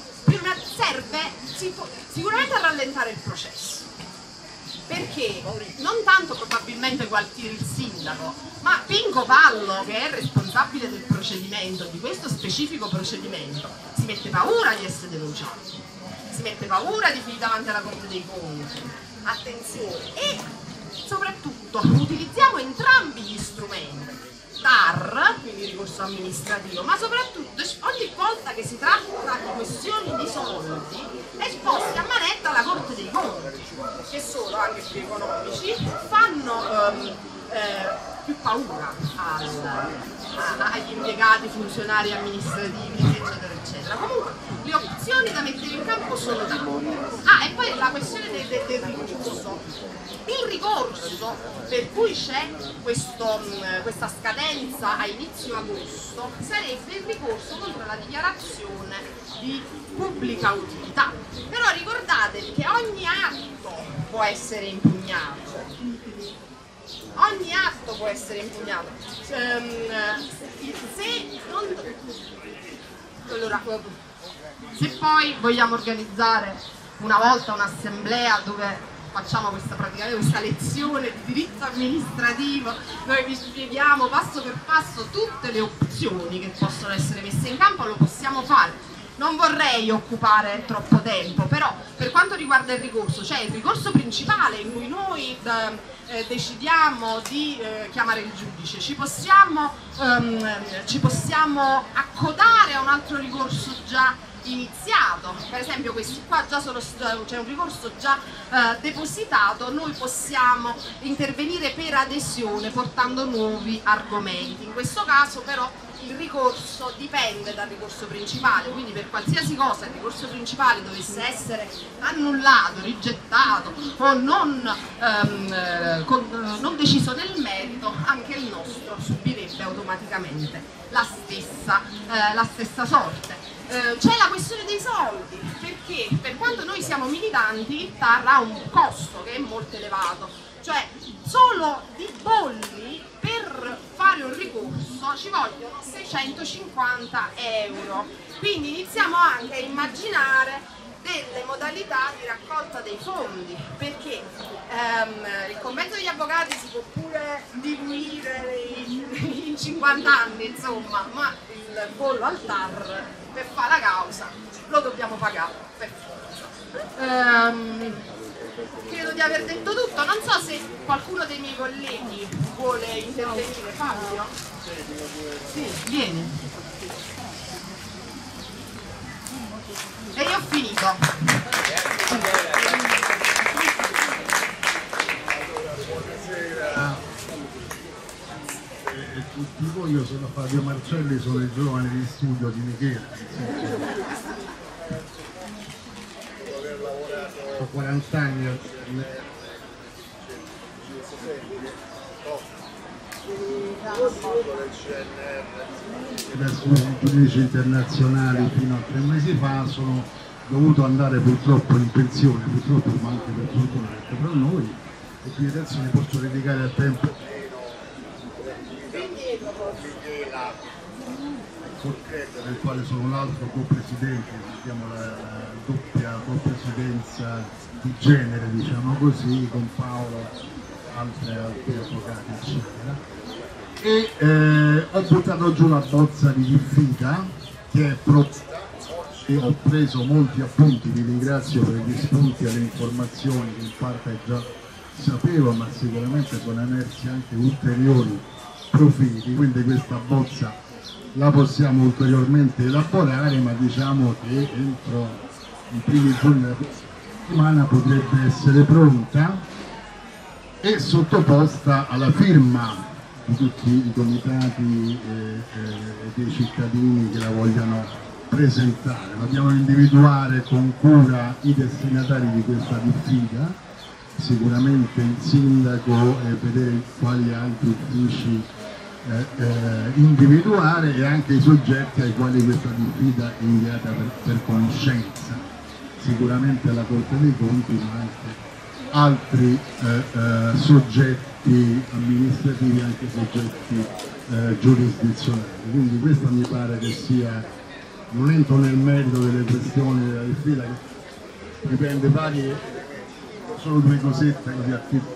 sicuramente a rallentare il processo. Perché non tanto probabilmente Gualtieri il sindaco, ma Pinco Pallo, che è responsabile del procedimento, di questo specifico procedimento, si mette paura di essere denunciato, si mette paura di finire davanti alla Corte dei Conti. Attenzione, e soprattutto utilizziamo entrambi gli strumenti, TAR, quindi ricorso amministrativo, ma soprattutto ogni volta che si tratta di questioni di soldi esposti a manetta alla Corte dei Conti, che sono anche più economici, fanno più paura agli impiegati, funzionari amministrativi, eccetera, eccetera. Comunque le opzioni da mettere in campo sono tante. Ah, e poi la questione del ricorso. Il ricorso per cui c'è questa scadenza a inizio agosto sarebbe il ricorso contro la dichiarazione di pubblica utilità. Però ricordatevi che ogni atto può essere impugnato. Ogni atto può essere impugnato. Se poi vogliamo organizzare una volta un'assemblea dove facciamo praticamente questa lezione di diritto amministrativo, dove vi spieghiamo passo per passo tutte le opzioni che possono essere messe in campo, lo possiamo fare. Non vorrei occupare troppo tempo, però per quanto riguarda il ricorso, c'è il ricorso principale in cui noi decidiamo di chiamare il giudice, ci possiamo accodare a un altro ricorso già iniziato, per esempio questi qua già c'è un ricorso già depositato, noi possiamo intervenire per adesione portando nuovi argomenti. In questo caso però il ricorso dipende dal ricorso principale, quindi per qualsiasi cosa il ricorso principale dovesse essere annullato, rigettato o non deciso nel merito, anche il nostro subirebbe automaticamente la stessa sorte. C'è la questione dei soldi, perché per quanto noi siamo militanti il TAR ha un costo che è molto elevato, cioè solo di bolli per fare un ricorso ci vogliono 650 euro, quindi iniziamo anche a immaginare delle modalità di raccolta dei fondi, perché il compenso degli avvocati si può pure diluire in 50 anni, insomma, ma il bollo al TAR per fare la causa lo dobbiamo pagare per forza. Credo di aver detto tutto, non so se qualcuno dei miei colleghi vuole intervenire. Fabio? Sì, vieni. E io ho finito.
Tutti voi, io sono Fabio Marcelli, sono il giovane di studio di Michele. Ho 40 anni da giudici internazionali fino a 3 mesi fa sono dovuto andare purtroppo in pensione, purtroppo ma anche per fortuna per noi, e quindi adesso mi posso dedicare a tempo del quale sono l'altro co-presidente, chiama la doppia co-presidenza di genere, diciamo così, con Paolo, altri avvocati, eccetera. E ho buttato giù la bozza di diffida che è e ho preso molti appunti, vi ringrazio per gli spunti e le informazioni che in parte già sapevo, ma sicuramente sono emersi anche ulteriori profili, quindi questa bozza la possiamo ulteriormente elaborare, ma diciamo che entro i primi giorni settimana potrebbe essere pronta e sottoposta alla firma di tutti i comitati e dei cittadini che la vogliano presentare. Dobbiamo individuare con cura i destinatari di questa diffida, sicuramente il sindaco, e vedere quali altri uffici individuare, e anche i soggetti ai quali questa diffida è inviata per conoscenza, sicuramente la Corte dei Conti, ma anche altri soggetti amministrativi, anche soggetti giurisdizionali. Quindi questo mi pare che sia, non entro nel merito delle questioni della diffida, che riprende varie, solo due cosette così a titolo.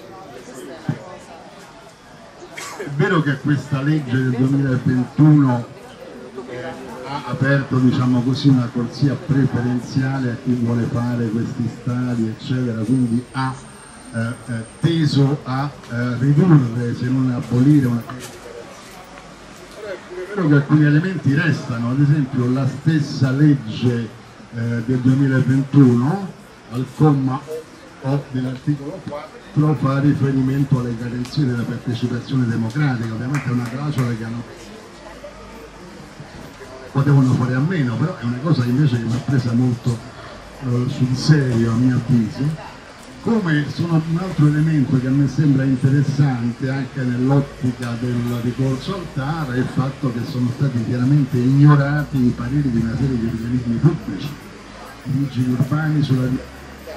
È vero che questa legge del 2021 ha aperto, diciamo così, una corsia preferenziale a chi vuole fare questi stadi eccetera, quindi ha teso a ridurre, se non abolire una... È vero che alcuni elementi restano, ad esempio la stessa legge del 2021 al comma 8 dell'articolo 4 fa riferimento alle garanzie della partecipazione democratica. Ovviamente è una clausola che hanno potevano fare a meno, però è una cosa invece che mi ha presa molto sul serio, a mio avviso. Come sono un altro elemento che a me sembra interessante anche nell'ottica del ricorso al TAR è il fatto che sono stati chiaramente ignorati i pareri di una serie di organismi pubblici, i vigili urbani sulla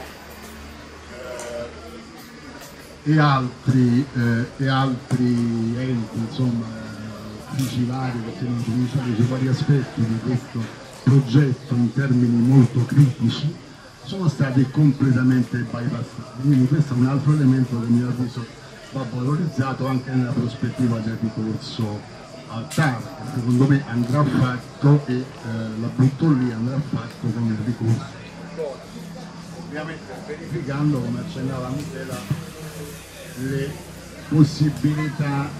e altri enti, insomma, vigilati che siano cominciati su vari aspetti di questo progetto in termini molto critici, sono stati completamente bypassati. Quindi questo è un altro elemento che a mio avviso va valorizzato anche nella prospettiva del ricorso al TAR, che secondo me andrà fatto, e la butto lì, andrà fatto con il ricorso, ovviamente verificando, come accennava Michela, le possibilità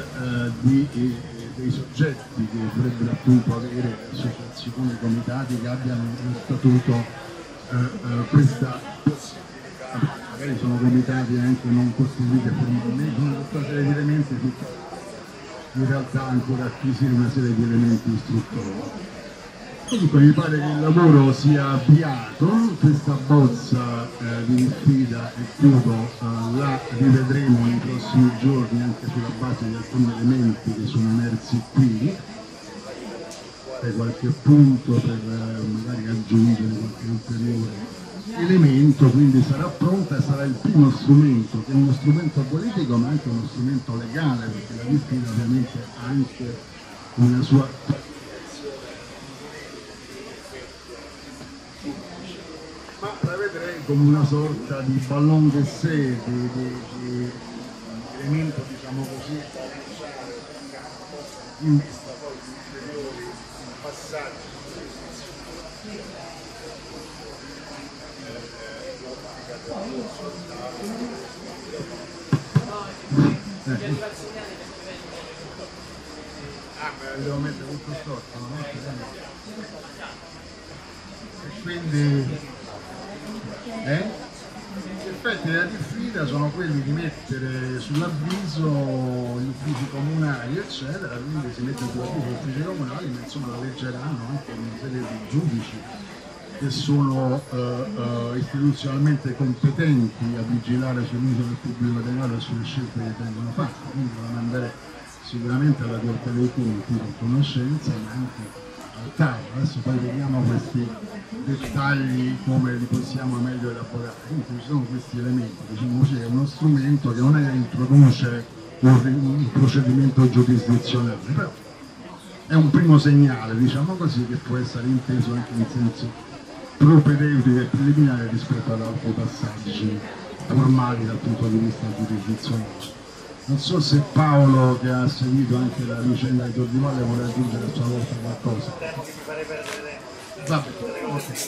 dei soggetti che dovrebbero appunto avere associazioni, comitati che abbiano uno statuto questa possibilità. Magari sono comitati anche non costituiti formalmente, una tutta serie di elementi che in realtà ancora acquisire una serie di elementi istruttori. Comunque mi pare che il lavoro sia avviato, questa bozza di diffida, e chiudo, la rivedremo nei prossimi giorni anche sulla base di alcuni elementi che sono emersi qui, per qualche punto, per magari aggiungere qualche ulteriore elemento, quindi sarà pronta e sarà il primo strumento, che è uno strumento politico ma anche uno strumento legale, perché la diffida ovviamente ha anche una sua... ma la vedrei come una sorta di ballon d'essai, di elemento, diciamo così, in vista poi di ulteriori passaggi. Me devo mettere tutto storto, no? E quindi gli effetti della diffida sono quelli di mettere sull'avviso gli uffici comunali eccetera, quindi si mette sull'avviso gli uffici comunali, ma insomma lo leggeranno anche una serie di giudici che sono istituzionalmente competenti a vigilare sull'uso del pubblico denaro e sulle scelte che vengono fatte, quindi lo manderei sicuramente alla Corte dei Conti con conoscenza, ma anche al TAR. Adesso poi vediamo questi dettagli come li possiamo meglio elaborare. Quindi ci sono questi elementi, diciamo così, è uno strumento che non è che introduce un procedimento giurisdizionale, però è un primo segnale, diciamo così, che può essere inteso anche in senso propedeutico e preliminare rispetto ad altri passaggi formali dal punto di vista giurisdizionale. Non so se Paolo, che ha seguito anche la vicenda di Tordivalle, vuole aggiungere a sua volta qualcosa. Va bene, ok,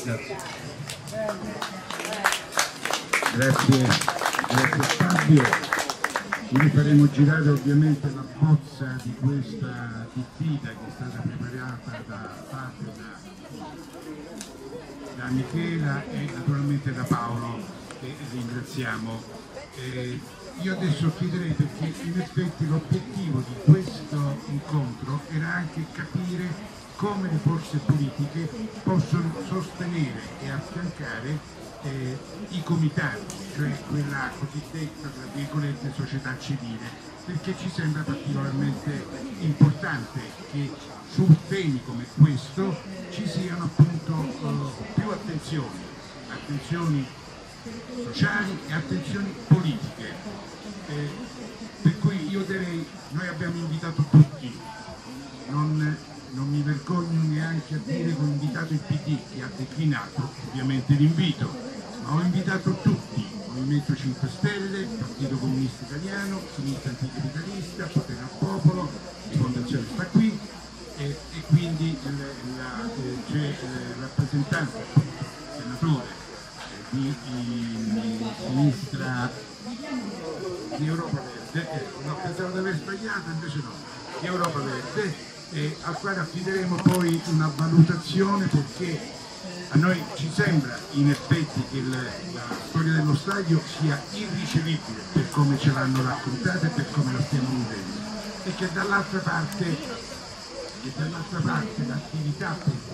grazie Fabio. Vi faremo girare ovviamente la bozza di questa diffida che è stata preparata da Fabio,
da Michela e naturalmente da Paolo, che ringraziamo. Io adesso chiederei, perché in effetti l'obiettivo di questo incontro era anche capire come le forze politiche possono sostenere e affiancare i comitati, cioè quella cosiddetta, tra virgolette, società civile, perché ci sembra particolarmente importante che su temi come questo ci siano appunto più attenzioni sociali e attenzioni politiche. Per cui io noi abbiamo invitato tutti, non mi vergogno neanche a dire che ho invitato il PD, che ha declinato ovviamente l'invito, ma ho invitato tutti, Movimento 5 Stelle, Partito Comunista Italiano, Sinistra Anticapitalista, Potere al Popolo, Fondazione sta qui, e quindi c'è il rappresentante, il senatore di sinistra di Europa Verde, no, pensavo di aver sbagliato, invece no, di Europa Verde, al quale affideremo poi una valutazione, perché a noi ci sembra in effetti che la storia dello stadio sia irricevibile per come ce l'hanno raccontata e per come la stiamo vivendo, e che dall'altra parte l'attività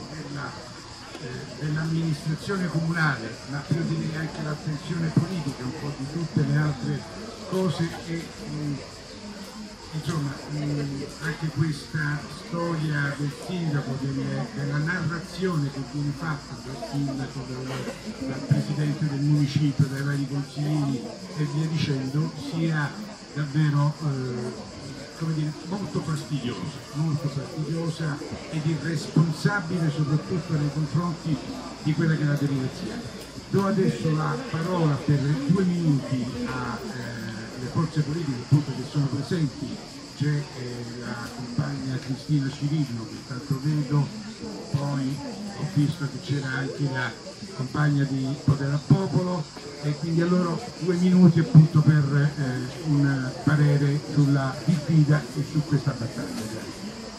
dell'amministrazione comunale, ma più direi anche l'attenzione politica, un po' di tutte le altre cose, e insomma anche questa storia del sindaco, della narrazione che viene fatta dal sindaco, dal presidente del municipio, dai vari consiglieri e via dicendo, sia davvero come dire, molto fastidiosa ed irresponsabile, soprattutto nei confronti di quella che è la democrazia. Do adesso la parola per 2 minuti alle forze politiche appunto che sono presenti. C'è la compagna Cristina Cirillo, che tanto vedo, poi ho visto che c'era anche la compagna di Potere al Popolo, e quindi a loro 2 minuti appunto per un parere sulla diffida e su questa battaglia. Grazie.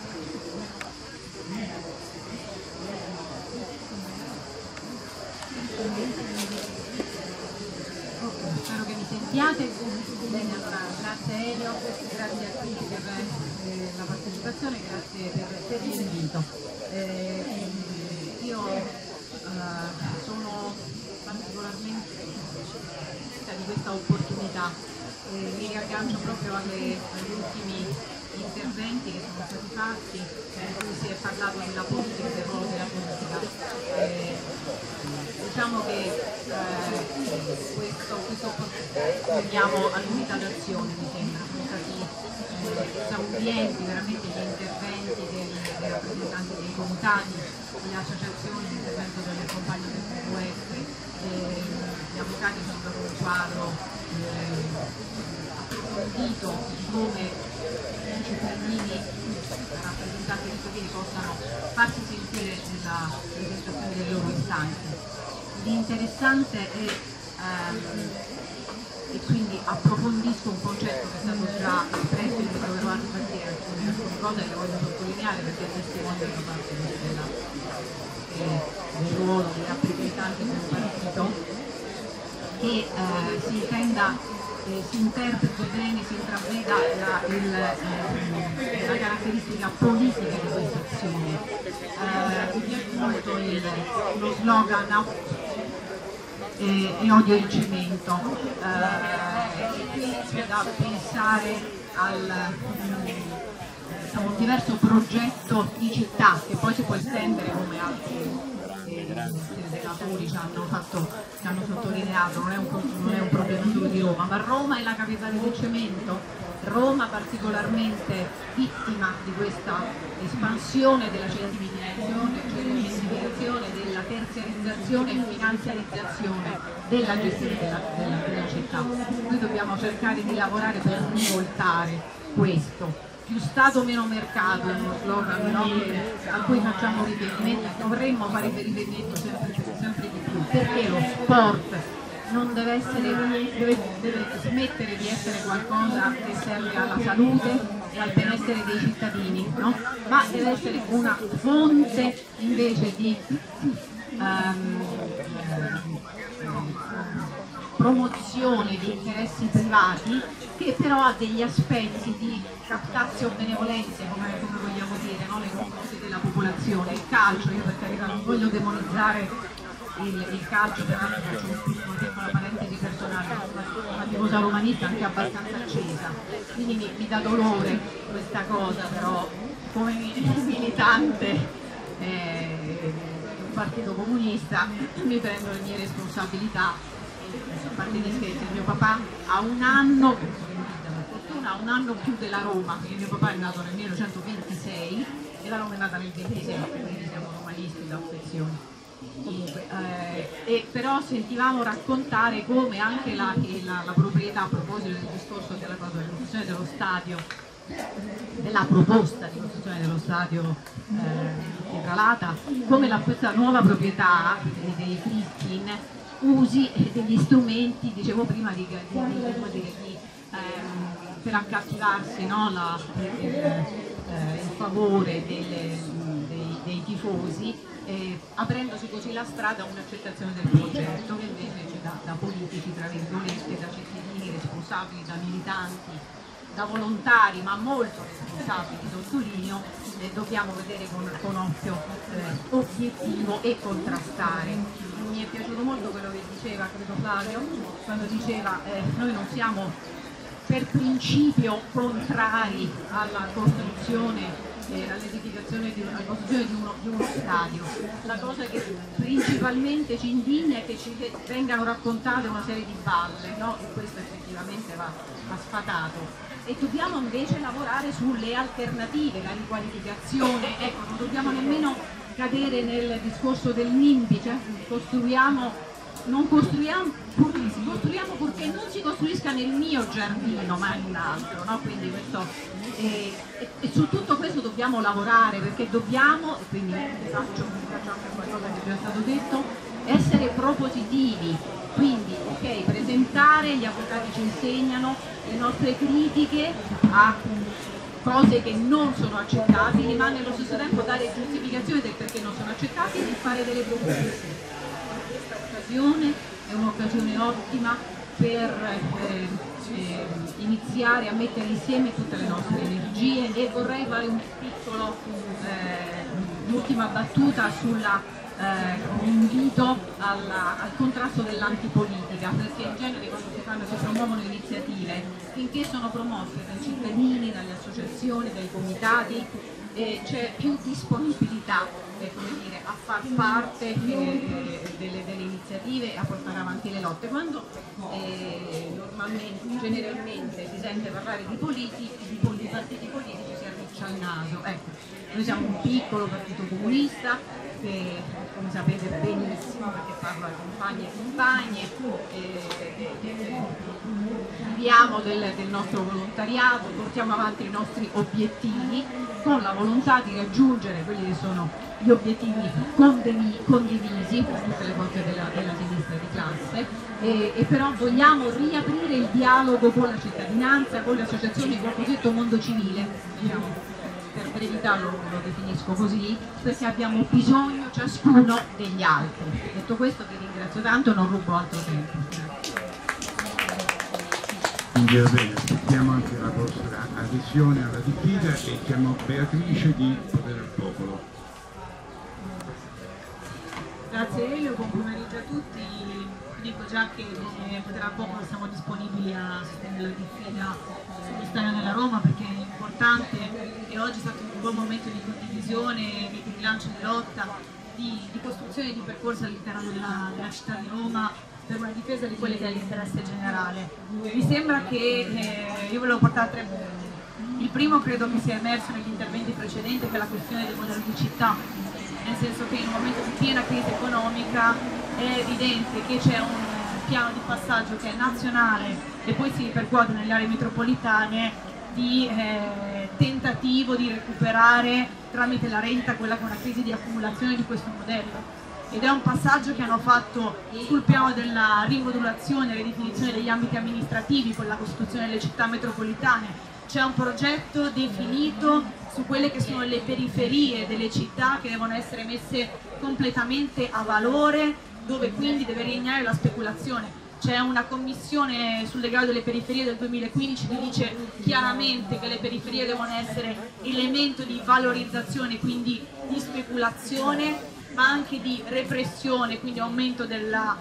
Spero che mi sentiate. Bene, allora, grazie Elio, grazie a tutti per la partecipazione, grazie per l'invito. Io sono particolarmente contenta di questa opportunità, mi riaggancio proprio agli ultimi interventi che sono stati fatti, in cui si è parlato della politica, del ruolo della politica. Diciamo che questo veniamo all'unità d'azione, mi sembra, sono stati esaurienti veramente gli interventi dei rappresentanti dei comitati, delle associazioni, l'intervento delle compagne del WWF, gli avvocati sono dato un quadro approfondito di come i cittadini, rappresentanti dei cittadini, possano farsi sentire nella presentazione delle loro istanze. L'interessante è, e quindi approfondisco un concetto che è stato già espresso, e mi proverò a ripartire alcune cose che voglio sottolineare perché testimoniano parte del ruolo dei rappresentanti del partito, che si intenda, si interpreti bene, si intraveda la caratteristica politica di questa azione. Qui è molto lo slogan e odio il cemento, e qui c'è da pensare al un diverso progetto di città che poi si può estendere, come altri senatori ci hanno sottolineato, non è un problema solo di Roma, ma Roma è la capitale del cemento. Roma particolarmente vittima di questa espansione della cementificazione, della terziarizzazione e finanziarizzazione della gestione della città. Noi dobbiamo cercare di lavorare per svoltare questo. Più Stato meno mercato è uno slogan, no? A cui facciamo riferimento, dovremmo fare riferimento sempre di più, perché lo sport non deve smettere di essere qualcosa che serve alla salute e al benessere dei cittadini, no? Ma deve essere una fonte invece di promozione di interessi privati, che però ha degli aspetti di captatio benevolenze, come vogliamo dire, no? Nei confronti della popolazione. Il calcio, io per carità non voglio demonizzare il calcio, peraltro faccio una piccola parentesi personale, una tifosa romanista anche abbastanza accesa, quindi mi dà dolore questa cosa, però come militante del Partito Comunista mi prendo le mie responsabilità. A parte gli scherzi, mio papà ha un anno, per fortuna ha un anno più della Roma, perché mio papà è nato nel 1926 e la Roma è nata nel 27, quindi siamo romanisti da affezione. Comunque, però sentivamo raccontare come anche la proprietà, a proposito del discorso della costruzione dello stadio, della proposta di costruzione dello stadio Pietralata, come questa nuova proprietà dei Friskin usi degli strumenti, dicevo prima, per accattivarsi, no? In favore dei tifosi, aprendosi così la strada a un'accettazione del progetto che invece da politici, tra virgolette, da cittadini responsabili, da militanti, da volontari, ma molto responsabili, sottolineo, dobbiamo vedere con occhio obiettivo e contrastare. Mi è piaciuto molto quello che diceva, credo Flavio, quando diceva noi non siamo per principio contrari alla costruzione, all'edificazione alla costruzione di uno stadio. La cosa che principalmente ci indigna è che ci vengano raccontate una serie di balle, no? E questo effettivamente va sfatato. E dobbiamo invece lavorare sulle alternative, la riqualificazione, ecco, non dobbiamo nemmeno cadere nel discorso del NIMBY, cioè non costruiamo purché non si costruisca nel mio giardino ma in un altro, no? Quindi questo, e su tutto questo dobbiamo lavorare, perché dobbiamo, e quindi faccio anche qualcosa che è già stato detto, essere propositivi, quindi ok, presentare, gli avvocati ci insegnano, le nostre critiche a cose che non sono accettabili, ma nello stesso tempo dare giustificazione del perché non sono accettabili e fare delle proposte. Questa occasione è un'occasione ottima per iniziare a mettere insieme tutte le nostre energie, e vorrei fare un piccolo, l'ultima battuta sulla un invito al contrasto dell'antipolitica, perché in genere quando si promuovono iniziative, finché sono promosse dai cittadini, dalle associazioni, dai comitati, c'è più disponibilità a far parte delle iniziative e a portare avanti le lotte. Quando generalmente si sente parlare di partiti politici, si arriccia il naso. Ecco, noi siamo un piccolo partito comunista che, come sapete benissimo, perché parlo ai compagni e compagne, viviamo del nostro volontariato, portiamo avanti i nostri obiettivi con la volontà di raggiungere quelli che sono gli obiettivi condivisi per tutte le forze della sinistra di classe, e però vogliamo riaprire il dialogo con la cittadinanza, con le associazioni, con il cosiddetto mondo civile, diciamo. Per brevità lo definisco così, perché abbiamo bisogno ciascuno degli altri. Detto questo vi ringrazio tanto, non rubo altro tempo.
Quindi va bene, aspettiamo anche la vostra adesione alla diffida e chiamo Beatrice di Potere al Popolo.
Grazie Elio, buon pomeriggio a tutti. Dico già che Potere al Popolo siamo disponibili a sostenere la diffida sullo stadio della Roma, perché è importante e oggi è stato un buon momento di condivisione, di rilancio di lotta, di costruzione di percorso all'interno della città di Roma per una difesa di quello che è l'interesse generale. Mi sembra che io volevo portare tre punti. Il primo credo che sia emerso negli interventi precedenti, che è la questione del modello di città, nel senso che in un momento di piena crisi economica è evidente che c'è un piano di passaggio che è nazionale e poi si ripercuote nelle aree metropolitane di tentativo di recuperare tramite la renta quella che è una crisi di accumulazione di questo modello. Ed è un passaggio che hanno fatto sul piano della rimodulazione e ridefinizione degli ambiti amministrativi con la costruzione delle città metropolitane, c'è un progetto definito su quelle che sono le periferie delle città che devono essere messe completamente a valore, dove quindi deve regnare la speculazione. C'è una commissione sul degrado delle periferie del 2015 che dice chiaramente che le periferie devono essere elemento di valorizzazione, quindi di speculazione, ma anche di repressione, quindi aumento della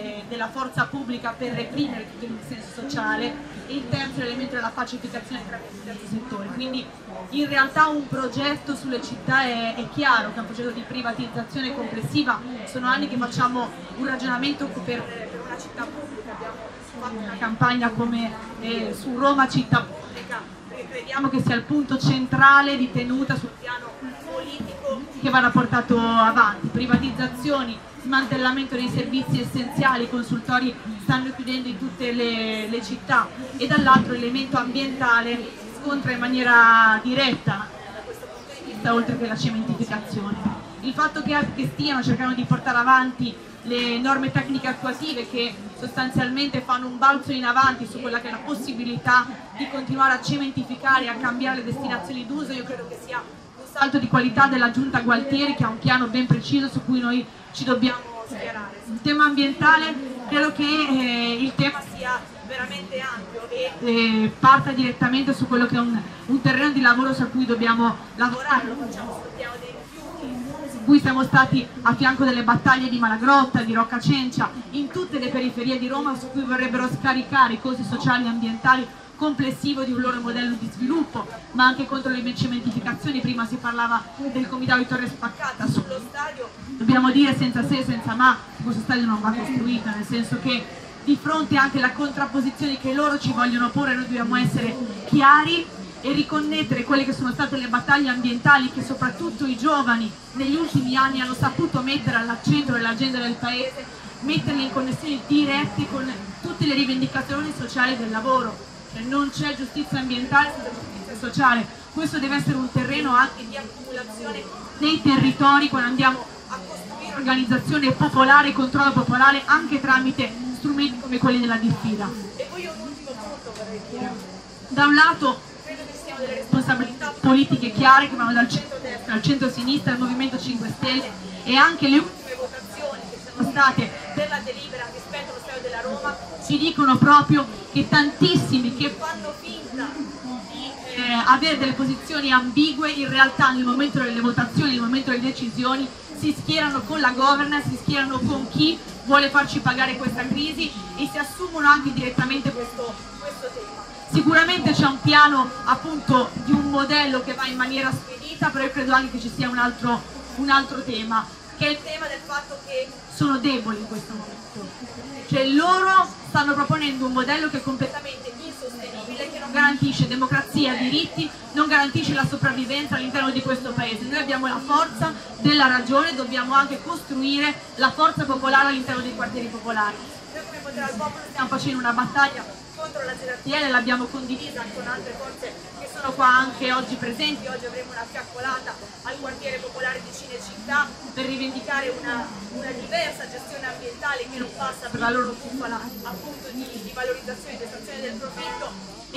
forza pubblica per reprimere tutto il senso sociale, e il terzo elemento è la pacificazione tra i diversi settori. Quindi in realtà un progetto sulle città è chiaro che è un progetto di privatizzazione complessiva. Sono anni che facciamo un ragionamento per una città pubblica, abbiamo fatto una campagna come su Roma città pubblica, perché crediamo che sia il punto centrale di tenuta sul piano politico che va portato avanti. Privatizzazioni, smantellamento dei servizi essenziali, i consultori stanno chiudendo in tutte le città, e dall'altro l'elemento ambientale scontra in maniera diretta da questo punto di vista, oltre che la cementificazione. Il fatto che stiano cercando di portare avanti le norme tecniche attuative che sostanzialmente fanno un balzo in avanti su quella che è la possibilità di continuare a cementificare e a cambiare le destinazioni d'uso, io credo che sia un salto di qualità della Giunta Gualtieri, che ha un piano ben preciso su cui noi ci dobbiamo schierare. Sul tema ambientale credo che il tema sia veramente ampio e parta direttamente su quello che è un terreno di lavoro su cui dobbiamo lavorare. Lo facciamo sul piano dei rifiuti, su cui siamo stati a fianco delle battaglie di Malagrotta, di Rocca Cencia, in tutte le periferie di Roma, su cui vorrebbero scaricare i costi sociali e ambientali complessivo di un loro modello di sviluppo, ma anche contro le cementificazioni. Prima si parlava del comitato di Torre Spaccata. Sullo stadio dobbiamo dire senza se e senza ma che questo stadio non va costruito, nel senso che di fronte anche alla contrapposizione che loro ci vogliono porre, noi dobbiamo essere chiari e riconnettere quelle che sono state le battaglie ambientali che soprattutto i giovani negli ultimi anni hanno saputo mettere al centro dell'agenda del paese, metterli in connessioni dirette con tutte le rivendicazioni sociali del lavoro. Non c'è giustizia ambientale senza giustizia sociale. Questo deve essere un terreno anche di accumulazione dei territori quando andiamo a costruire organizzazione popolare e controllo popolare, anche tramite strumenti come quelli della diffida. E poi un ultimo punto vorrei dire. Da un lato credo che siano delle responsabilità politiche chiare che vanno dal centro-destra al centro-sinistra, al Movimento 5 Stelle, e anche le ultime votazioni che sono state per la delibera rispetto allo stadio della Roma ci dicono proprio che tantissimi che fanno finta di avere delle posizioni ambigue, in realtà nel momento delle votazioni, nel momento delle decisioni, si schierano con la governance, si schierano con chi vuole farci pagare questa crisi e si assumono anche direttamente questo tema. Sicuramente c'è un piano appunto di un modello che va in maniera spedita, però io credo anche che ci sia un altro tema, che è il tema del fatto che sono deboli in questo momento. Cioè loro stanno proponendo un modello che è completamente insostenibile, che non garantisce democrazia, diritti, non garantisce la sopravvivenza all'interno di questo paese. Noi abbiamo la forza della ragione, dobbiamo anche costruire la forza popolare all'interno dei quartieri popolari. Noi come Potere al Popolo stiamo facendo una battaglia contro la ZTL, l'abbiamo condivisa con altre forze che sono qua anche oggi presenti. Oggi avremo una fiaccolata al quartiere popolare di Cinecittà per rivendicare una diversa gestione ambientale che non passa per la loro bufala appunto di valorizzazione e estrazione del profitto.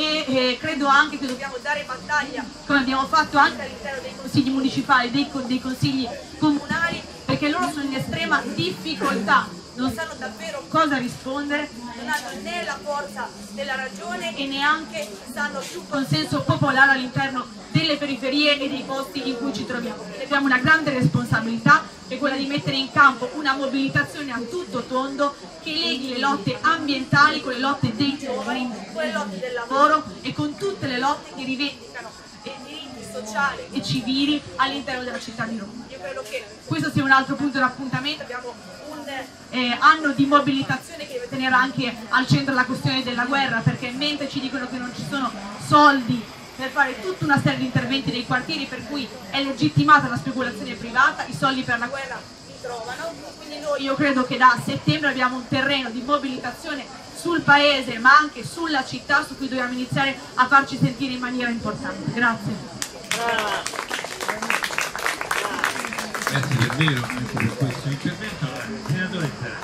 E credo anche che dobbiamo dare battaglia, come abbiamo fatto anche all'interno dei consigli municipali, dei consigli comunali, perché loro sono in estrema difficoltà, non sanno davvero cosa rispondere, non hanno né la forza della ragione e neanche sanno più consenso popolare all'interno delle periferie e dei posti in cui ci troviamo. Quindi abbiamo una grande responsabilità, che è quella di mettere in campo una mobilitazione a tutto tondo che leghi le lotte ambientali con le lotte dei giovani, con le lotte del lavoro e con tutte le lotte che rivendicano diritti sociali e civili all'interno della città di Roma. Io credo che questo sia un altro punto di appuntamento. Abbiamo un anno di mobilitazione che deve tenere anche al centro la questione della guerra, perché mentre ci dicono che non ci sono soldi per fare tutta una serie di interventi nei quartieri per cui è legittimata la speculazione privata, i soldi per la guerra li trovano. Quindi io credo che da settembre abbiamo un terreno di mobilitazione sul paese ma anche sulla città su cui dobbiamo iniziare a farci sentire in maniera importante. Grazie.
Grazie davvero anche per questo intervento. Senatore Zaratti,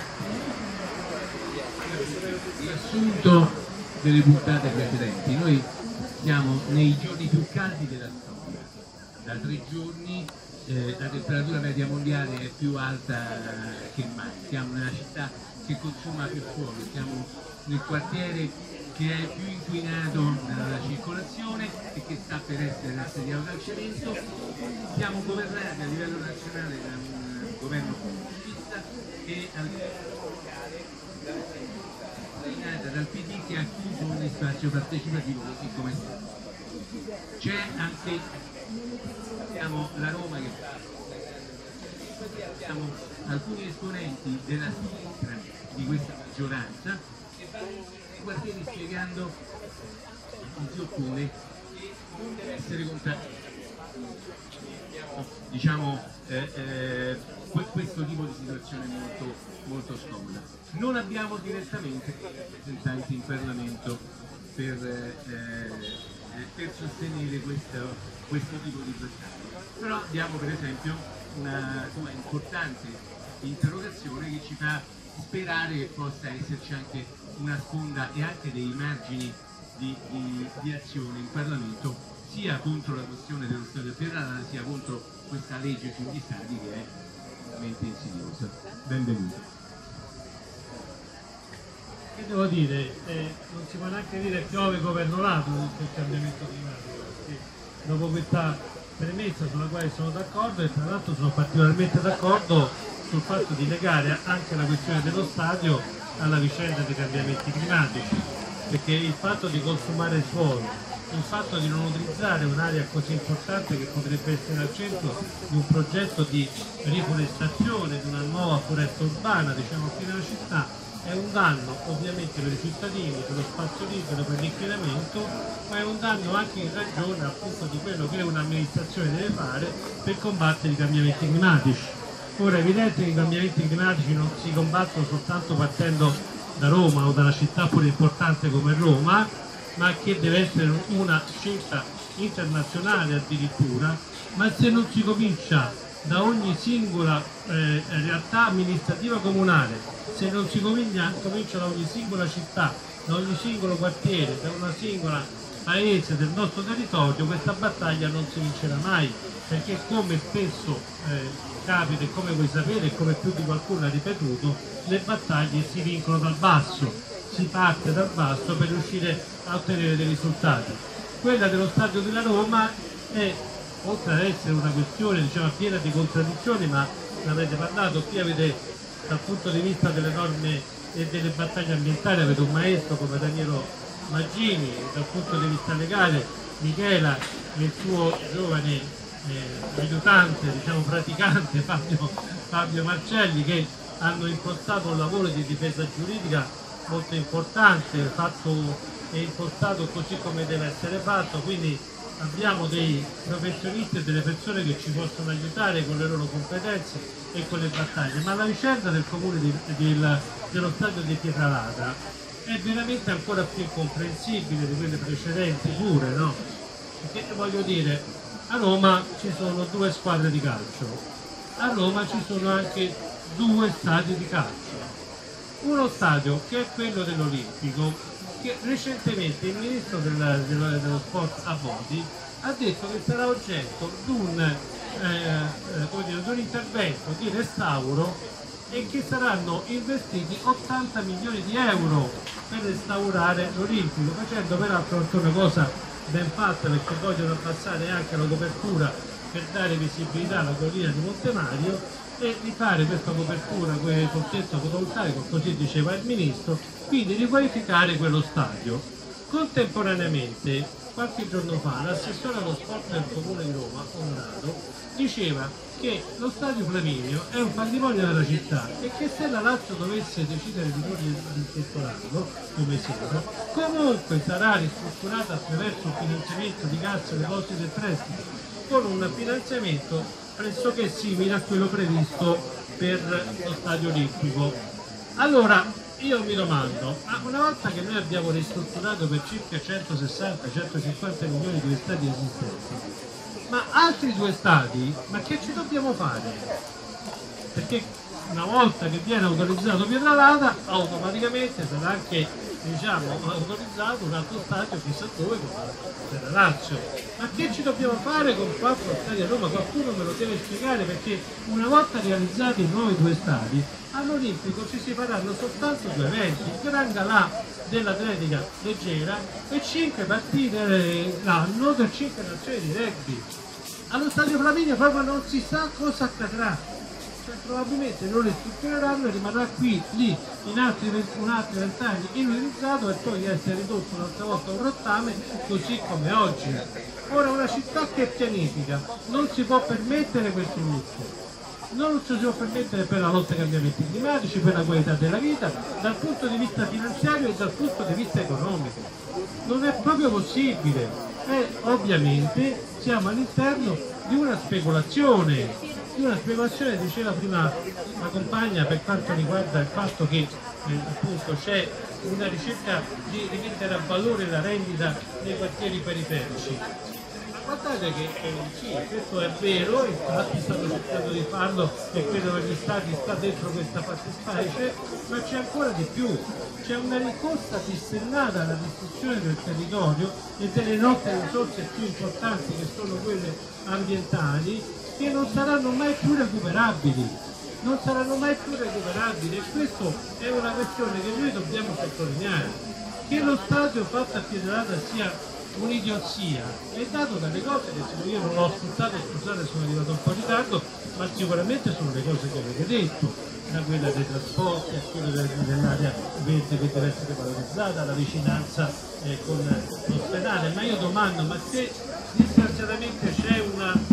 riassunto delle puntate precedenti, noi siamo nei giorni più caldi della storia. Da 3 giorni la temperatura media mondiale è più alta che mai. Siamo nella città che consuma più suolo, siamo nel quartiere che è più inquinato nella circolazione e che sta per essere assediato dal cemento. Siamo governati a livello nazionale da un governo comunista e a livello locale dal PD che ha chiuso ogni spazio partecipativo così come sta. C'è anche la Roma che fa, abbiamo alcuni esponenti della sinistra di questa maggioranza che vanno nei quartieri spiegando a chi si oppone che non deve essere contrario. Diciamo questo tipo di situazione molto, molto scomoda. Non abbiamo direttamente rappresentanti in Parlamento per sostenere questo tipo di battaglia, però abbiamo per esempio una importante interrogazione che ci fa sperare che possa esserci anche una sponda e anche dei margini di azione in Parlamento sia contro la questione dello stadio Pierralada sia contro questa legge sugli stadi che è veramente insidiosa. Benvenuto.
Che devo dire? Non si può neanche dire piove governolato il cambiamento climatico, perché dopo questa premessa sulla quale sono d'accordo e tra l'altro sono particolarmente d'accordo sul fatto di legare anche la questione dello stadio alla vicenda dei cambiamenti climatici, perché il fatto di consumare il suolo, il fatto di non utilizzare un'area così importante che potrebbe essere al centro di un progetto di riforestazione, di una nuova foresta urbana, diciamo qui nella città, è un danno ovviamente per i cittadini, per lo spazio libero, per l'inquinamento, ma è un danno anche in ragione appunto di quello che un'amministrazione deve fare per combattere i cambiamenti climatici. Ora è evidente che i cambiamenti climatici non si combattono soltanto partendo da Roma o da una città pure importante come Roma, ma che deve essere una scelta internazionale addirittura, ma se non si comincia da ogni singola realtà amministrativa comunale, se non si comincia da ogni singola città, da ogni singolo quartiere, da una singola paese del nostro territorio, questa battaglia non si vincerà mai, perché come spesso capita e come voi sapete e come più di qualcuno ha ripetuto, le battaglie si vincono dal basso, si parte dal basso per riuscire a ottenere dei risultati. Quella dello stadio della Roma è, oltre ad essere una questione diciamo piena di contraddizioni, ma ne avete parlato, qui avete dal punto di vista delle norme e delle battaglie ambientali avete un maestro come Daniele Maggini, dal punto di vista legale Michela e il suo giovane aiutante, diciamo praticante Fabio Marcelli, che hanno impostato un lavoro di difesa giuridica molto importante, fatto e impostato così come deve essere fatto, quindi abbiamo dei professionisti e delle persone che ci possono aiutare con le loro competenze e con le battaglie, ma la vicenda del comune dello stadio di Pietralata è veramente ancora più incomprensibile di quelle precedenti pure, no? Perché voglio dire, a Roma ci sono 2 squadre di calcio, a Roma ci sono anche 2 stadi di calcio, uno stadio che è quello dell'Olimpico, che recentemente il ministro dello sport Abodi ha detto che sarà oggetto di un intervento di restauro e che saranno investiti 80 milioni di euro per restaurare l'Olimpico, facendo peraltro anche una cosa ben fatta, perché vogliono abbassare anche la copertura per dare visibilità alla collina di Montemario e di fare questa copertura col tetto fotovoltaico, così diceva il ministro, quindi riqualificare quello stadio. Contemporaneamente, qualche giorno fa, l'assessore allo sport del Comune di Roma, Onorato, diceva che lo stadio Flaminio è un patrimonio della città e che se la Lazio dovesse decidere di non ristrutturarlo, come sembra, comunque sarà ristrutturato attraverso un finanziamento di Cassa Depositi e Prestiti, con un finanziamento pressoché simile a quello previsto per lo stadio olimpico. Allora io mi domando, ma una volta che noi abbiamo ristrutturato per circa 160-150 milioni di stadi esistenti, ma altri 2 stadi, ma che ci dobbiamo fare? Perché una volta che viene autorizzato Pietralata automaticamente sarà anche diciamo, autorizzato un altro stadio chissà dove per la Lazio. Ma che ci dobbiamo fare con 4 stadi a Roma? Qualcuno me lo deve spiegare, perché una volta realizzati i nuovi 2 stadi all'Olimpico ci si faranno soltanto 2 eventi, il Gran Galà dell'atletica leggera e 5 partite l'anno per 5 nazioni di rugby. Allo stadio Flaminio proprio non si sa cosa accadrà, cioè, probabilmente non li struttureranno e rimarrà qui, lì, in altri 20 anni inutilizzato, e poi essere ridotto un'altra volta a un rottame, così come oggi. Ora, una città che pianifica non si può permettere questo lusso. Non ci si può permettere per la lotta ai cambiamenti climatici, per la qualità della vita, dal punto di vista finanziario e dal punto di vista economico. Non è proprio possibile. E ovviamente siamo all'interno di una speculazione, diceva prima la compagna, per quanto riguarda il fatto che appunto c'è una ricerca di rimettere a valore la rendita dei quartieri periferici. Guardate che sì, questo è vero, infatti stanno cercando di farlo e credo che gli stati sta dentro questa fattispecie, ma c'è ancora di più, c'è una ricorsa dissennata alla distruzione del territorio e delle nostre risorse più importanti, che sono quelle ambientali, che non saranno mai più recuperabili. Non saranno mai più recuperabili, e questa è una questione che noi dobbiamo sottolineare. Che lo stadio fatto a Pietralata sia un'idiozia è dato dalle cose che io non ho ascoltato, scusate, sono arrivato un po' in ritardo, ma sicuramente sono le cose che avete detto, da quella dei trasporti a quella dell'area verde che deve essere valorizzata, la vicinanza con l'ospedale. Ma io domando, ma se disgraziatamente c'è una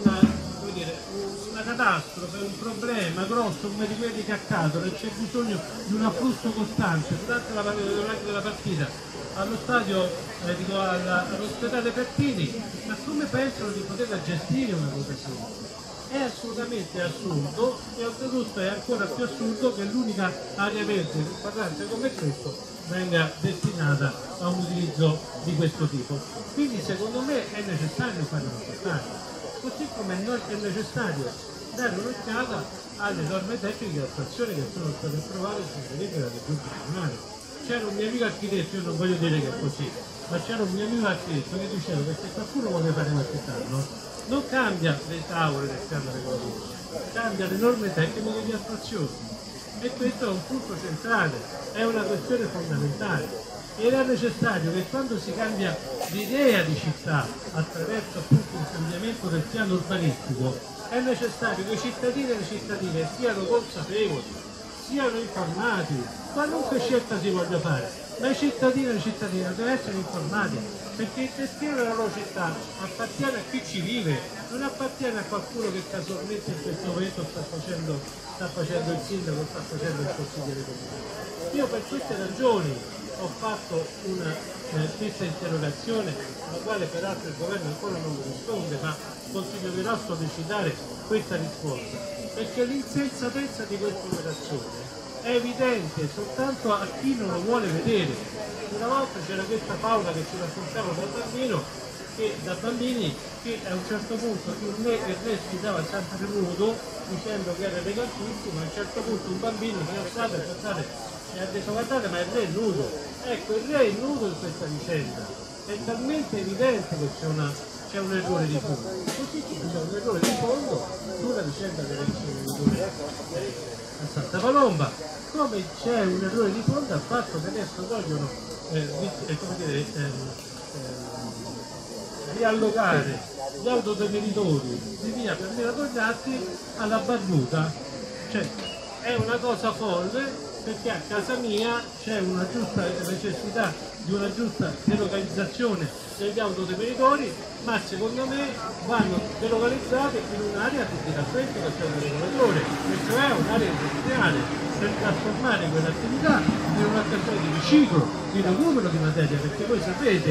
catastrofe, un problema grosso, come di quelli che accadono, e c'è bisogno di un afflusso costante durante la partita allo stadio, all'ospedale Pertini, ma come pensano di poterla gestire una cosa simile? È assolutamente assurdo, e oltretutto è ancora più assurdo che l'unica area verde parlante come questo venga destinata a un utilizzo di questo tipo. Quindi secondo me è necessario fare una battaglia, così come è necessario dare un'occhiata alle norme tecniche di attuazione che sono state approvate sulle delibere del giudice comunale. C'era un mio amico architetto, io non voglio dire che è così, ma c'era un mio amico architetto che diceva che se qualcuno vuole fare un architetto non cambia le tavole del piano regolativo, cambia le norme tecniche di attuazione, e questo è un punto centrale, è una questione fondamentale. Era necessario che quando si cambia l'idea di città attraverso appunto un cambiamento del piano urbanistico, è necessario che i cittadini e le cittadine siano consapevoli, siano informati, qualunque scelta si voglia fare, ma i cittadini e le cittadine devono essere informati, perché il destino della loro città appartiene a chi ci vive, non appartiene a qualcuno che casualmente in questo momento sta facendo il sindaco, sta facendo il consigliere comunale. Io per queste ragioni ho fatto questa interrogazione, alla quale peraltro il governo ancora non risponde, ma continuerà a sollecitare questa risposta, perché l'insensatezza di questa operazione è evidente soltanto a chi non lo vuole vedere. Una volta c'era questa Paola che ci raccontava da bambini che a un certo punto il re sfidava sempre nudo dicendo che era elegantissimo, a un certo punto un bambino si è alzato e ha detto guardate, ma il re è nudo. Ecco, il re è nudo in questa vicenda, è talmente evidente che c'è un errore di fondo, così c'è un errore di fondo sulla vicenda delle vicende a Santa Palomba, come c'è un errore di fondo al fatto che adesso vogliono riallocare gli autodemolitori di via Permira Togliatti alla Barbuta. Cioè, è una cosa folle, perché a casa mia c'è una giusta necessità di una giusta delocalizzazione degli autodemolitori, ma secondo me vanno delocalizzati in un'area principalmente che c'è un regolatore, e cioè un'area industriale, per trasformare quell'attività in un'occasione di riciclo, di recupero di materia, perché voi sapete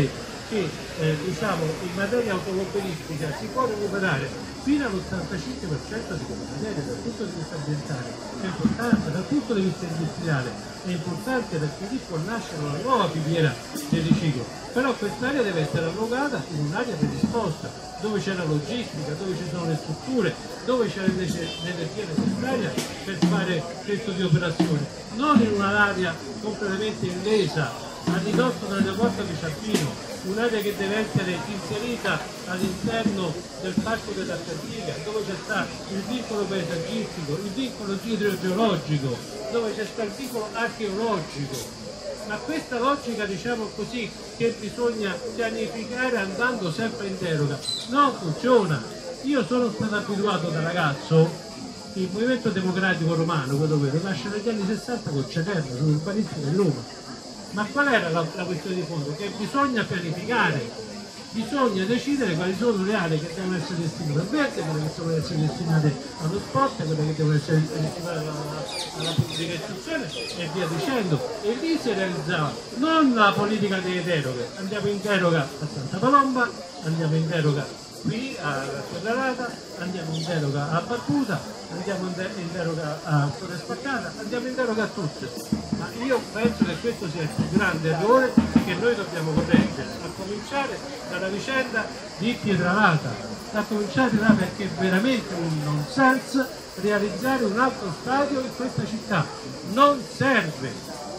che diciamo, in materia automobilistica si può recuperare fino all'85% di quella materia dal punto di vista ambientale, è importante, dal punto di vista industriale, è importante perché lì può nascere una nuova filiera del riciclo, però quest'area deve essere allogata in un'area predisposta, dove c'è la logistica, dove ci sono le strutture, dove c'è l'energia necessaria per fare questo di operazione, non in un'area completamente illesa, a ridosso dell'aeroporto di Ciampino, un'area che deve essere inserita all'interno del parco della Cantiga, dove c'è sta il vincolo paesaggistico, il vincolo idrogeologico, dove c'è sta il vincolo archeologico. Ma questa logica, diciamo così, che bisogna pianificare andando sempre in deroga, non funziona. Io sono stato abituato da ragazzo, il movimento democratico romano, quello vero, nasce negli anni 60 con Ceterno, sull'urbanistica di Roma. Ma qual era la questione di fondo? Che bisogna pianificare, bisogna decidere quali sono le aree che devono essere destinate al verde, quelle che devono essere destinate allo sport, quelle che devono essere destinate alla pubblica istruzione e via dicendo. E lì si realizzava non la politica delle deroghe, andiamo in deroga a Santa Palomba, andiamo in deroga qui a Ferrarata, andiamo in deroga a Barbuda, andiamo in deroga a Torre Spaccata, andiamo in deroga a tutte. Ma io penso che questo sia il più grande errore che noi dobbiamo correggere, a cominciare dalla vicenda di Pietralata, a cominciare da perché è veramente un non sense realizzare un altro stadio in questa città. Non serve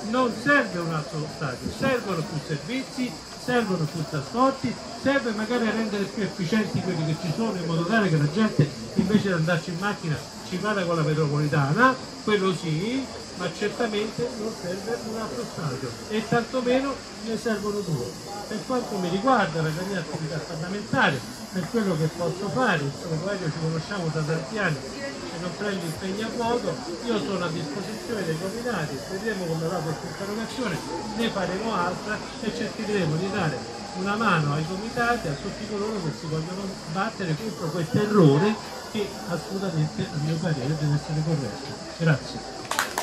un altro stadio, servono più servizi, servono più trasporti, serve magari a rendere più efficienti quelli che ci sono in modo tale che la gente invece di andarci in macchina ci vada con la metropolitana, quello sì, ma certamente non serve un altro stadio e tantomeno ne servono due. Per quanto mi riguarda, per la mia attività parlamentare, per quello che posso fare, insomma, ci conosciamo da tanti anni e non prendo impegni a vuoto, io sono a disposizione dei comitati, vedremo come va questa interrogazione, ne faremo altra e cercheremo di dare una mano ai comitati, a tutti coloro che si vogliono battere contro questo errore che assolutamente a mio parere deve essere corretto. Grazie.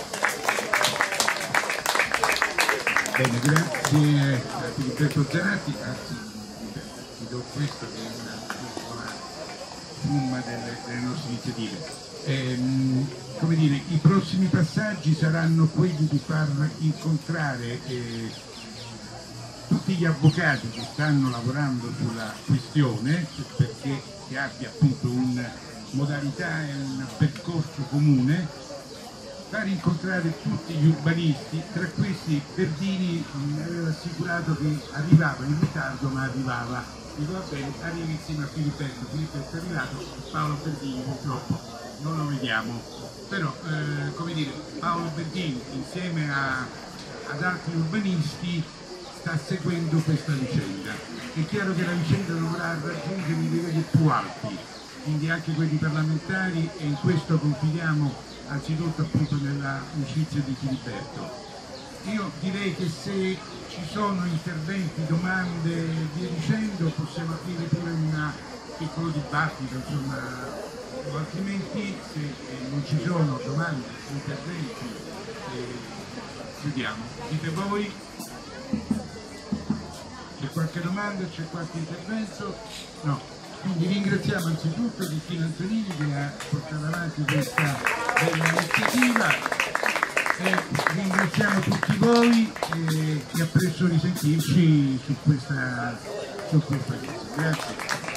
Bene, grazie a Filippo Zanatti, anzi ti do questo che è una piccola summa delle nostre iniziative. Come dire, i prossimi passaggi saranno quelli di far incontrare tutti gli avvocati che stanno lavorando sulla questione, perché si abbia appunto una modalità e un percorso comune, far incontrare tutti gli urbanisti. Tra questi Verdini mi aveva assicurato che arrivava in ritardo, ma arrivava. Dico va bene, arrivi insieme a Filippetto è arrivato, Paolo Verdini purtroppo non lo vediamo, però come dire, Paolo Verdini insieme ad altri urbanisti sta seguendo questa vicenda. È chiaro che la vicenda dovrà raggiungere i livelli più alti, quindi anche quelli parlamentari, e in questo confidiamo anzitutto appunto nella amicizia di Filippetto. Io direi che se ci sono interventi, domande e via dicendo, possiamo aprire pure un piccolo dibattito, insomma, o altrimenti se non ci sono domande, interventi, chiudiamo. Dite voi? C'è qualche domanda, c'è qualche intervento? No. Quindi ringraziamo anzitutto Cristina Antonini che ha portato avanti questa bella iniziativa e ringraziamo tutti voi e appresso risentirci su questa cosa. Grazie.